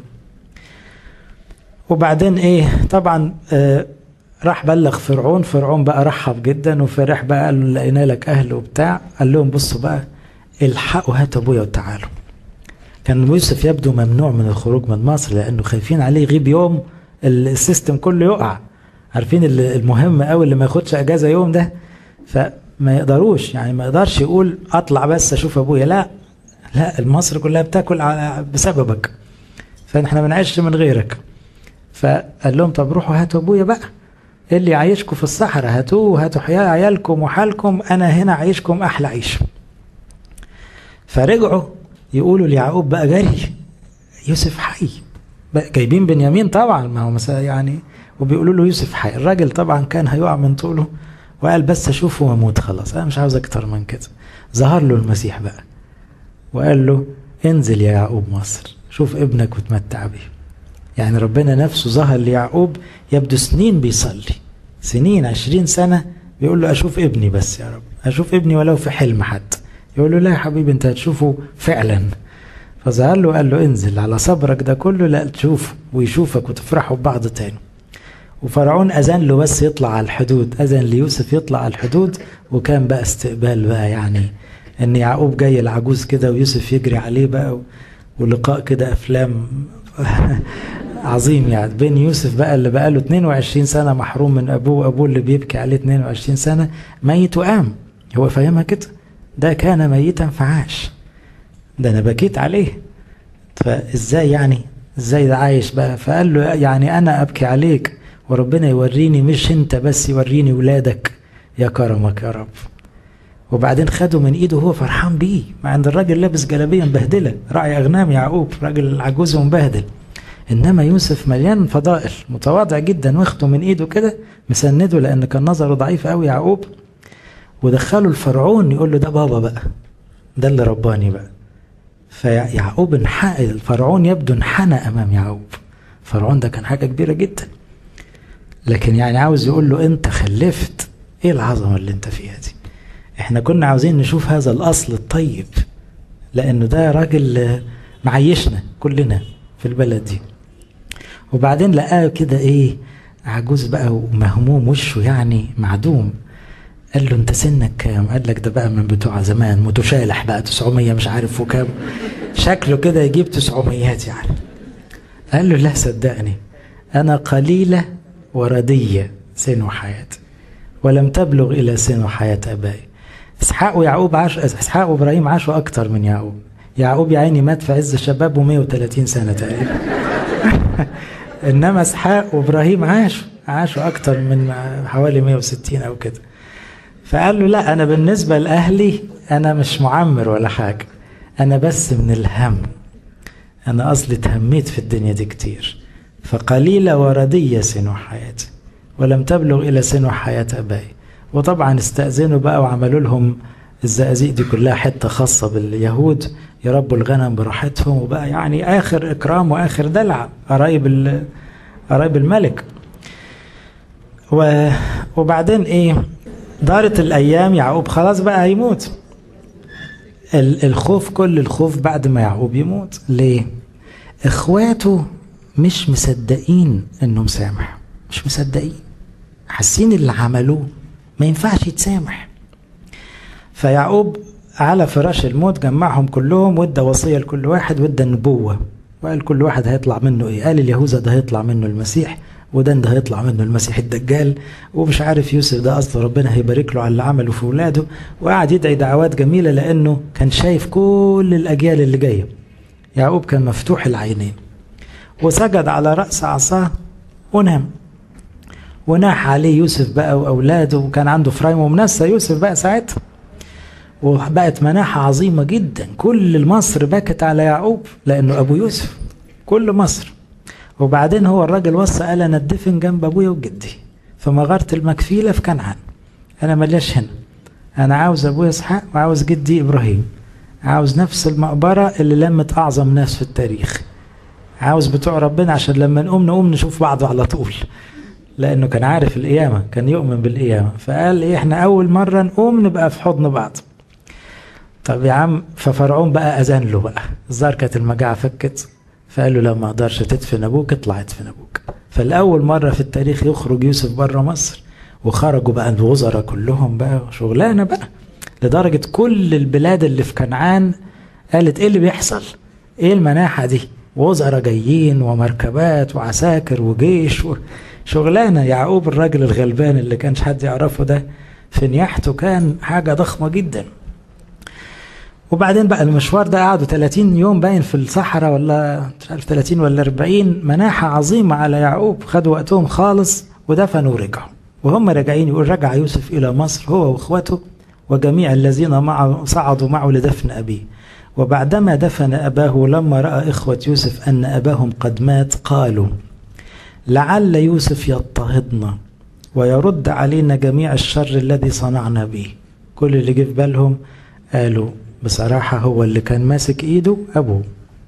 Speaker 1: وبعدين إيه، طبعا آه راح بلغ فرعون، فرعون بقى رحب جدا وفرح بقى، قال له لقينا لك أهل وبتاع، قال لهم بصوا بقى الحقوا هاتوا أبويا وتعالوا. كان يوسف يبدو ممنوع من الخروج من مصر، لأنه خايفين عليه يغيب يوم السيستم كله يقع، عارفين المهم قوي اللي ما ياخدش أجازة يوم ده، فما يقدروش، يعني ما يقدرش يقول أطلع بس أشوف أبويا، لا لا، مصر كلها بتاكل بسببك، فإحنا ما نعيش من غيرك. فقال لهم طب روحوا هاتوا أبويا بقى، اللي يعيشكم في الصحراء هاتوه، هاتوا حياة عيالكم وحالكم، أنا هنا عيشكم أحلى عيش. فرجعوا يقولوا ليعقوب بقى جري، يوسف حي، جايبين بنيامين طبعا، ما هو مساء يعني، وبيقولوا له يوسف حي. الراجل طبعا كان هيقع من طوله وقال بس اشوفه واموت خلاص، انا مش عاوز اكتر من كده. ظهر له المسيح بقى وقال له انزل يا يعقوب مصر، شوف ابنك وتمتع بيه. يعني ربنا نفسه ظهر ليعقوب، يبدو سنين بيصلي، سنين عشرين سنة بيقول له اشوف ابني بس يا رب، اشوف ابني ولو في حلم حتى. يقول له لا يا حبيبي انت هتشوفه فعلا. فظهر له قال له انزل على صبرك ده كله، لا تشوفه ويشوفك وتفرحوا ببعض تاني. وفرعون أذن له بس يطلع على الحدود، أذن ليوسف يطلع على الحدود، وكان بقى استقبال بقى، يعني ان يعقوب جاي العجوز كده ويوسف يجري عليه بقى، ولقاء كده افلام عظيم يعني بين يوسف بقى اللي بقى له اتنين وعشرين سنة محروم من ابوه، وابوه اللي بيبكي عليه اتنين وعشرين سنة ميت وقام، هو فاهمها كده، ده كان ميتا فعاش، ده انا بكيت عليه، فازاي يعني ازاي ده عايش بقى. فقال له يعني انا ابكي عليك وربنا يوريني، مش انت بس، يوريني ولادك يا كرمك يا رب. وبعدين خده من ايده وهو فرحان بيه، مع ان الراجل لابس جلابيه مبهدله، راعي اغنام يعقوب، راجل عجوز ومبهدل، انما يوسف مليان فضائل، متواضع جدا، واخده من ايده كده مسنده، لان كان نظره ضعيف قوي يعقوب، ودخله الفرعون يقول له ده بابا بقى، ده اللي رباني بقى. فيعقوب انحنى، الفرعون يبدو انحنى امام يعقوب، فرعون ده كان حاجه كبيره جدا، لكن يعني عاوز يقول له انت خلفت، ايه العظمه اللي انت فيها دي، احنا كنا عاوزين نشوف هذا الاصل الطيب، لانه ده راجل معيشنا كلنا في البلد دي. وبعدين لقاه كده ايه، عجوز بقى ومهموم، وشه يعني معدوم، قال له انت سنك كام؟ قال لك ده بقى من بتوع زمان، متشالح بقى تسعمية مش عارف وكام، شكله كده يجيب تسعميات يعني. قال له لا صدقني، انا قليلة وردية سن حياتي، ولم تبلغ الى سن حياة ابائي. اسحاق ويعقوب عاش، اسحاق وابراهيم عاشوا اكتر من يعقوب، يعقوب يا عيني مات في عز شبابه مية وتلاتين سنة تقريبا انما اسحاق وابراهيم عاشوا عاشوا اكتر من حوالي مية وستين او كده. فقال له لا انا بالنسبة لاهلي انا مش معمر ولا حاجة، انا بس من الهم، انا اصلي اتهميت في الدنيا دي كتير، فقليلة وردية سن حياتي ولم تبلغ الى سن حياة ابائي. وطبعا استأذنوا بقى وعملوا لهم الزقازيق دي كلها حتة خاصة باليهود، يربوا الغنم براحتهم، وبقى يعني اخر اكرام واخر دلع، قرايب قرايب الملك. وبعدين ايه، دارت الايام، يعقوب خلاص بقى هيموت. الخوف، كل الخوف بعد ما يعقوب يموت. ليه؟ اخواته مش مصدقين انه مسامح، مش مصدقين، حاسين اللي عملوه ما ينفعش يتسامح. فيعقوب على فراش الموت جمعهم كلهم، وادى وصية لكل واحد، وادى النبوة، وقال كل واحد هيطلع منه ايه، قال اليهوذا ده هيطلع منه المسيح، وده ده هيطلع منه المسيح الدجال، ومش عارف يوسف ده أصلا ربنا هيبارك له على اللي عمله في ولاده، وقعد يدعي دعوات جميلة لأنه كان شايف كل الأجيال اللي جاية. يعقوب كان مفتوح العينين، وسجد على رأس عصاه ونام، وناح عليه يوسف بقى وأولاده، وكان عنده فرايم ومنسى يوسف بقى ساعتها، وبقت مناحة عظيمة جدا. كل مصر بكت على يعقوب لأنه أبو يوسف، كل مصر. وبعدين هو الراجل وصى قال أنا اتدفن جنب أبويا وجدي في مغارة المكفيلة في كنعان، أنا ملياش هنا، أنا عاوز أبويا إسحاق وعاوز جدي إبراهيم، عاوز نفس المقبرة اللي لمت أعظم ناس في التاريخ، عاوز بتوع ربنا عشان لما نقوم نقوم نشوف بعض على طول، لأنه كان عارف القيامة، كان يؤمن بالقيامة. فقال إيه إحنا أول مرة نقوم نبقى في حضن بعض. طب يا عم، ففرعون بقى أذن له بقى، الظاهر كانت المجاعة فكت، فقال له لا ما اقدرش تدفن ابوك، اطلع ادفن ابوك. فالاول مره في التاريخ يخرج يوسف بره مصر، وخرجوا بقى الوزراء كلهم بقى شغلانه بقى، لدرجه كل البلاد اللي في كنعان قالت ايه اللي بيحصل، ايه المناحه دي، وزراء جايين ومركبات وعساكر وجيش وشغلانه. يعقوب الراجل الغلبان اللي كانش حد يعرفه ده في نياحته كان حاجه ضخمه جدا. وبعدين بقى المشوار ده قعدوا ثلاثين يوم باين في الصحراء، ولا مش عارف ثلاثين ولا أربعين، مناحة عظيمة على يعقوب، خدوا وقتهم خالص ودفنوا ورجعوا. وهم راجعين يقول رجع يوسف إلى مصر هو وإخوته وجميع الذين معه صعدوا معه لدفن أبيه. وبعدما دفن أباه لما رأى إخوة يوسف أن أباهم قد مات قالوا لعل يوسف يضطهدنا ويرد علينا جميع الشر الذي صنعنا به. كل اللي جه في بالهم قالوا بصراحة هو اللي كان ماسك ايده ابوه،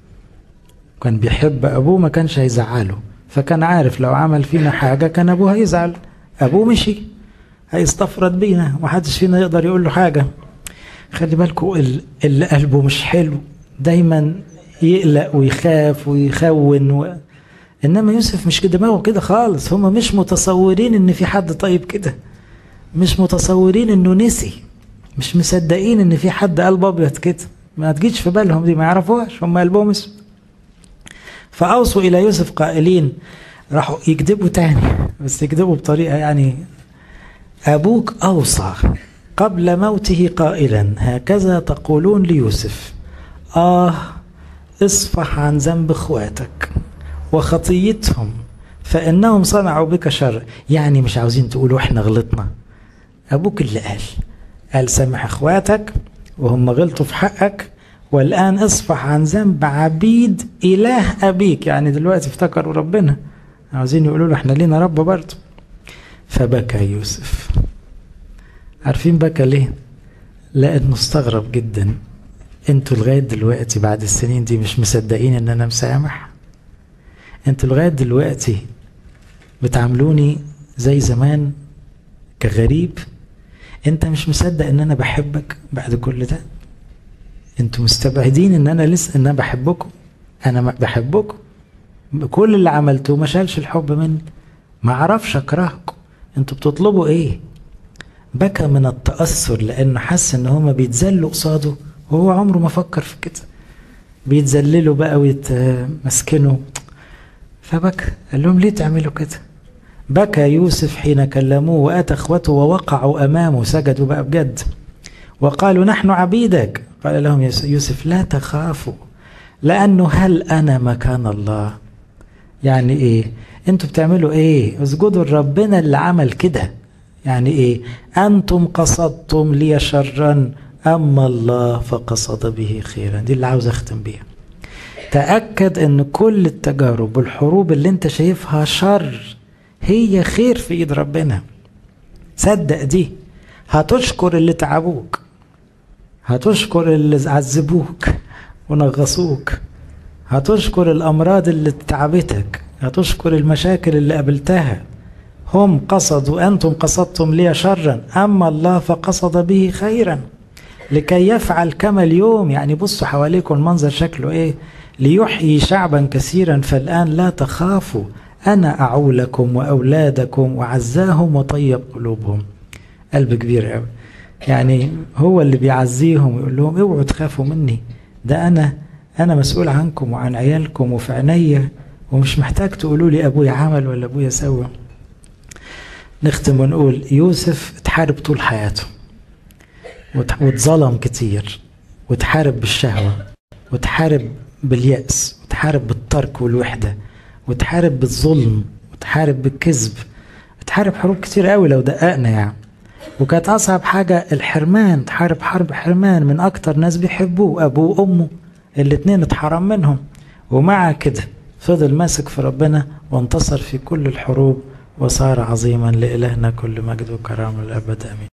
Speaker 1: كان بيحب ابوه ما كانش هيزعله، فكان عارف لو عمل فينا حاجة كان ابوه هيزعل، ابوه مشي هيستفرد بينا ومحدش فينا يقدر يقول له حاجة. خلي بالكوا اللي قلبه مش حلو دايما يقلق ويخاف ويخون و... انما يوسف مش كده، دماغه كده خالص. هم مش متصورين ان في حد طيب كده، مش متصورين انه نسي، مش مصدقين ان في حد قلب ابيض كده، ما تجيش في بالهم دي، ما يعرفوهاش، هم قلبهم اسود. فاوصوا الى يوسف قائلين، راحوا يكذبوا تاني بس يكذبوا بطريقه يعني، ابوك اوصى قبل موته قائلا هكذا تقولون ليوسف اه اصفح عن ذنب اخواتك وخطيتهم فانهم صنعوا بك شر. يعني مش عاوزين تقولوا احنا غلطنا، ابوك اللي قال قال سامح اخواتك وهم غلطوا في حقك، والآن اصفح عن ذنب عبيد إله أبيك. يعني دلوقتي افتكروا ربنا، عاوزين يقولوا له احنا لينا رب برضه. فبكى يوسف. عارفين بكى ليه؟ لأنه استغرب جدا، انتوا لغاية دلوقتي بعد السنين دي مش مصدقين ان انا مسامح؟ انتوا لغاية دلوقتي بتعاملوني زي زمان كغريب؟ انت مش مصدق ان انا بحبك بعد كل ده؟ انتوا مستبعدين ان انا لسه ان انا بحبكم؟ انا بحبكم، كل اللي عملته ما شالش الحب مني، ما عرفش اكرهكم، انتوا بتطلبوا ايه؟ بكى من التأثر لانه حس ان هما بيتذلوا قصاده وهو عمره ما فكر في كده، بيتذللوا بقى ويتمسكنوا. فبكى، قال لهم ليه تعملوا كده؟ بكى يوسف حين كلموه واتى اخوته ووقعوا امامه، سجدوا بقى بجد وقالوا نحن عبيدك. قال لهم يوسف لا تخافوا لانه هل انا مكان الله؟ يعني ايه انتوا بتعملوا ايه؟ اسجدوا لربنا اللي عمل كده. يعني ايه؟ انتم قصدتم لي شرا اما الله فقصد به خيرا. دي اللي عاوز اختم بيها. تأكد ان كل التجارب والحروب اللي انت شايفها شر هي خير في ايد ربنا. صدق دي، هتشكر اللي تعبوك، هتشكر اللي عذبوك ونغصوك، هتشكر الامراض اللي تعبتك، هتشكر المشاكل اللي قابلتها. هم قصدوا، انتم قصدتم لي شرا اما الله فقصد به خيرا لكي يفعل كما اليوم. يعني بصوا حواليكم المنظر شكله ايه؟ ليحيي شعبا كثيرا فالآن لا تخافوا أنا أعولكم وأولادكم وعزاهم وطيب قلوبهم. قلب كبير قوي، يعني هو اللي بيعزيهم ويقول لهم اوعوا تخافوا مني، ده أنا أنا مسؤول عنكم وعن عيالكم وفي عينيا ومش محتاج تقولوا لي أبويا عمل ولا أبويا سوى. نختم ونقول يوسف اتحارب طول حياته واتظلم كتير، واتحارب بالشهوة، واتحارب باليأس، واتحارب بالترك والوحدة، واتحارب بالظلم، واتحارب بالكذب، اتحارب حروب كتير قوي لو دققنا يعني. وكانت أصعب حاجة الحرمان، اتحارب حرب حرمان من أكتر ناس بيحبوه، أبوه وأمه الاتنين اتحرم منهم، ومع كده فضل ماسك في ربنا وانتصر في كل الحروب وصار عظيما. لإلهنا كل مجد وكرامة الأبد آمين.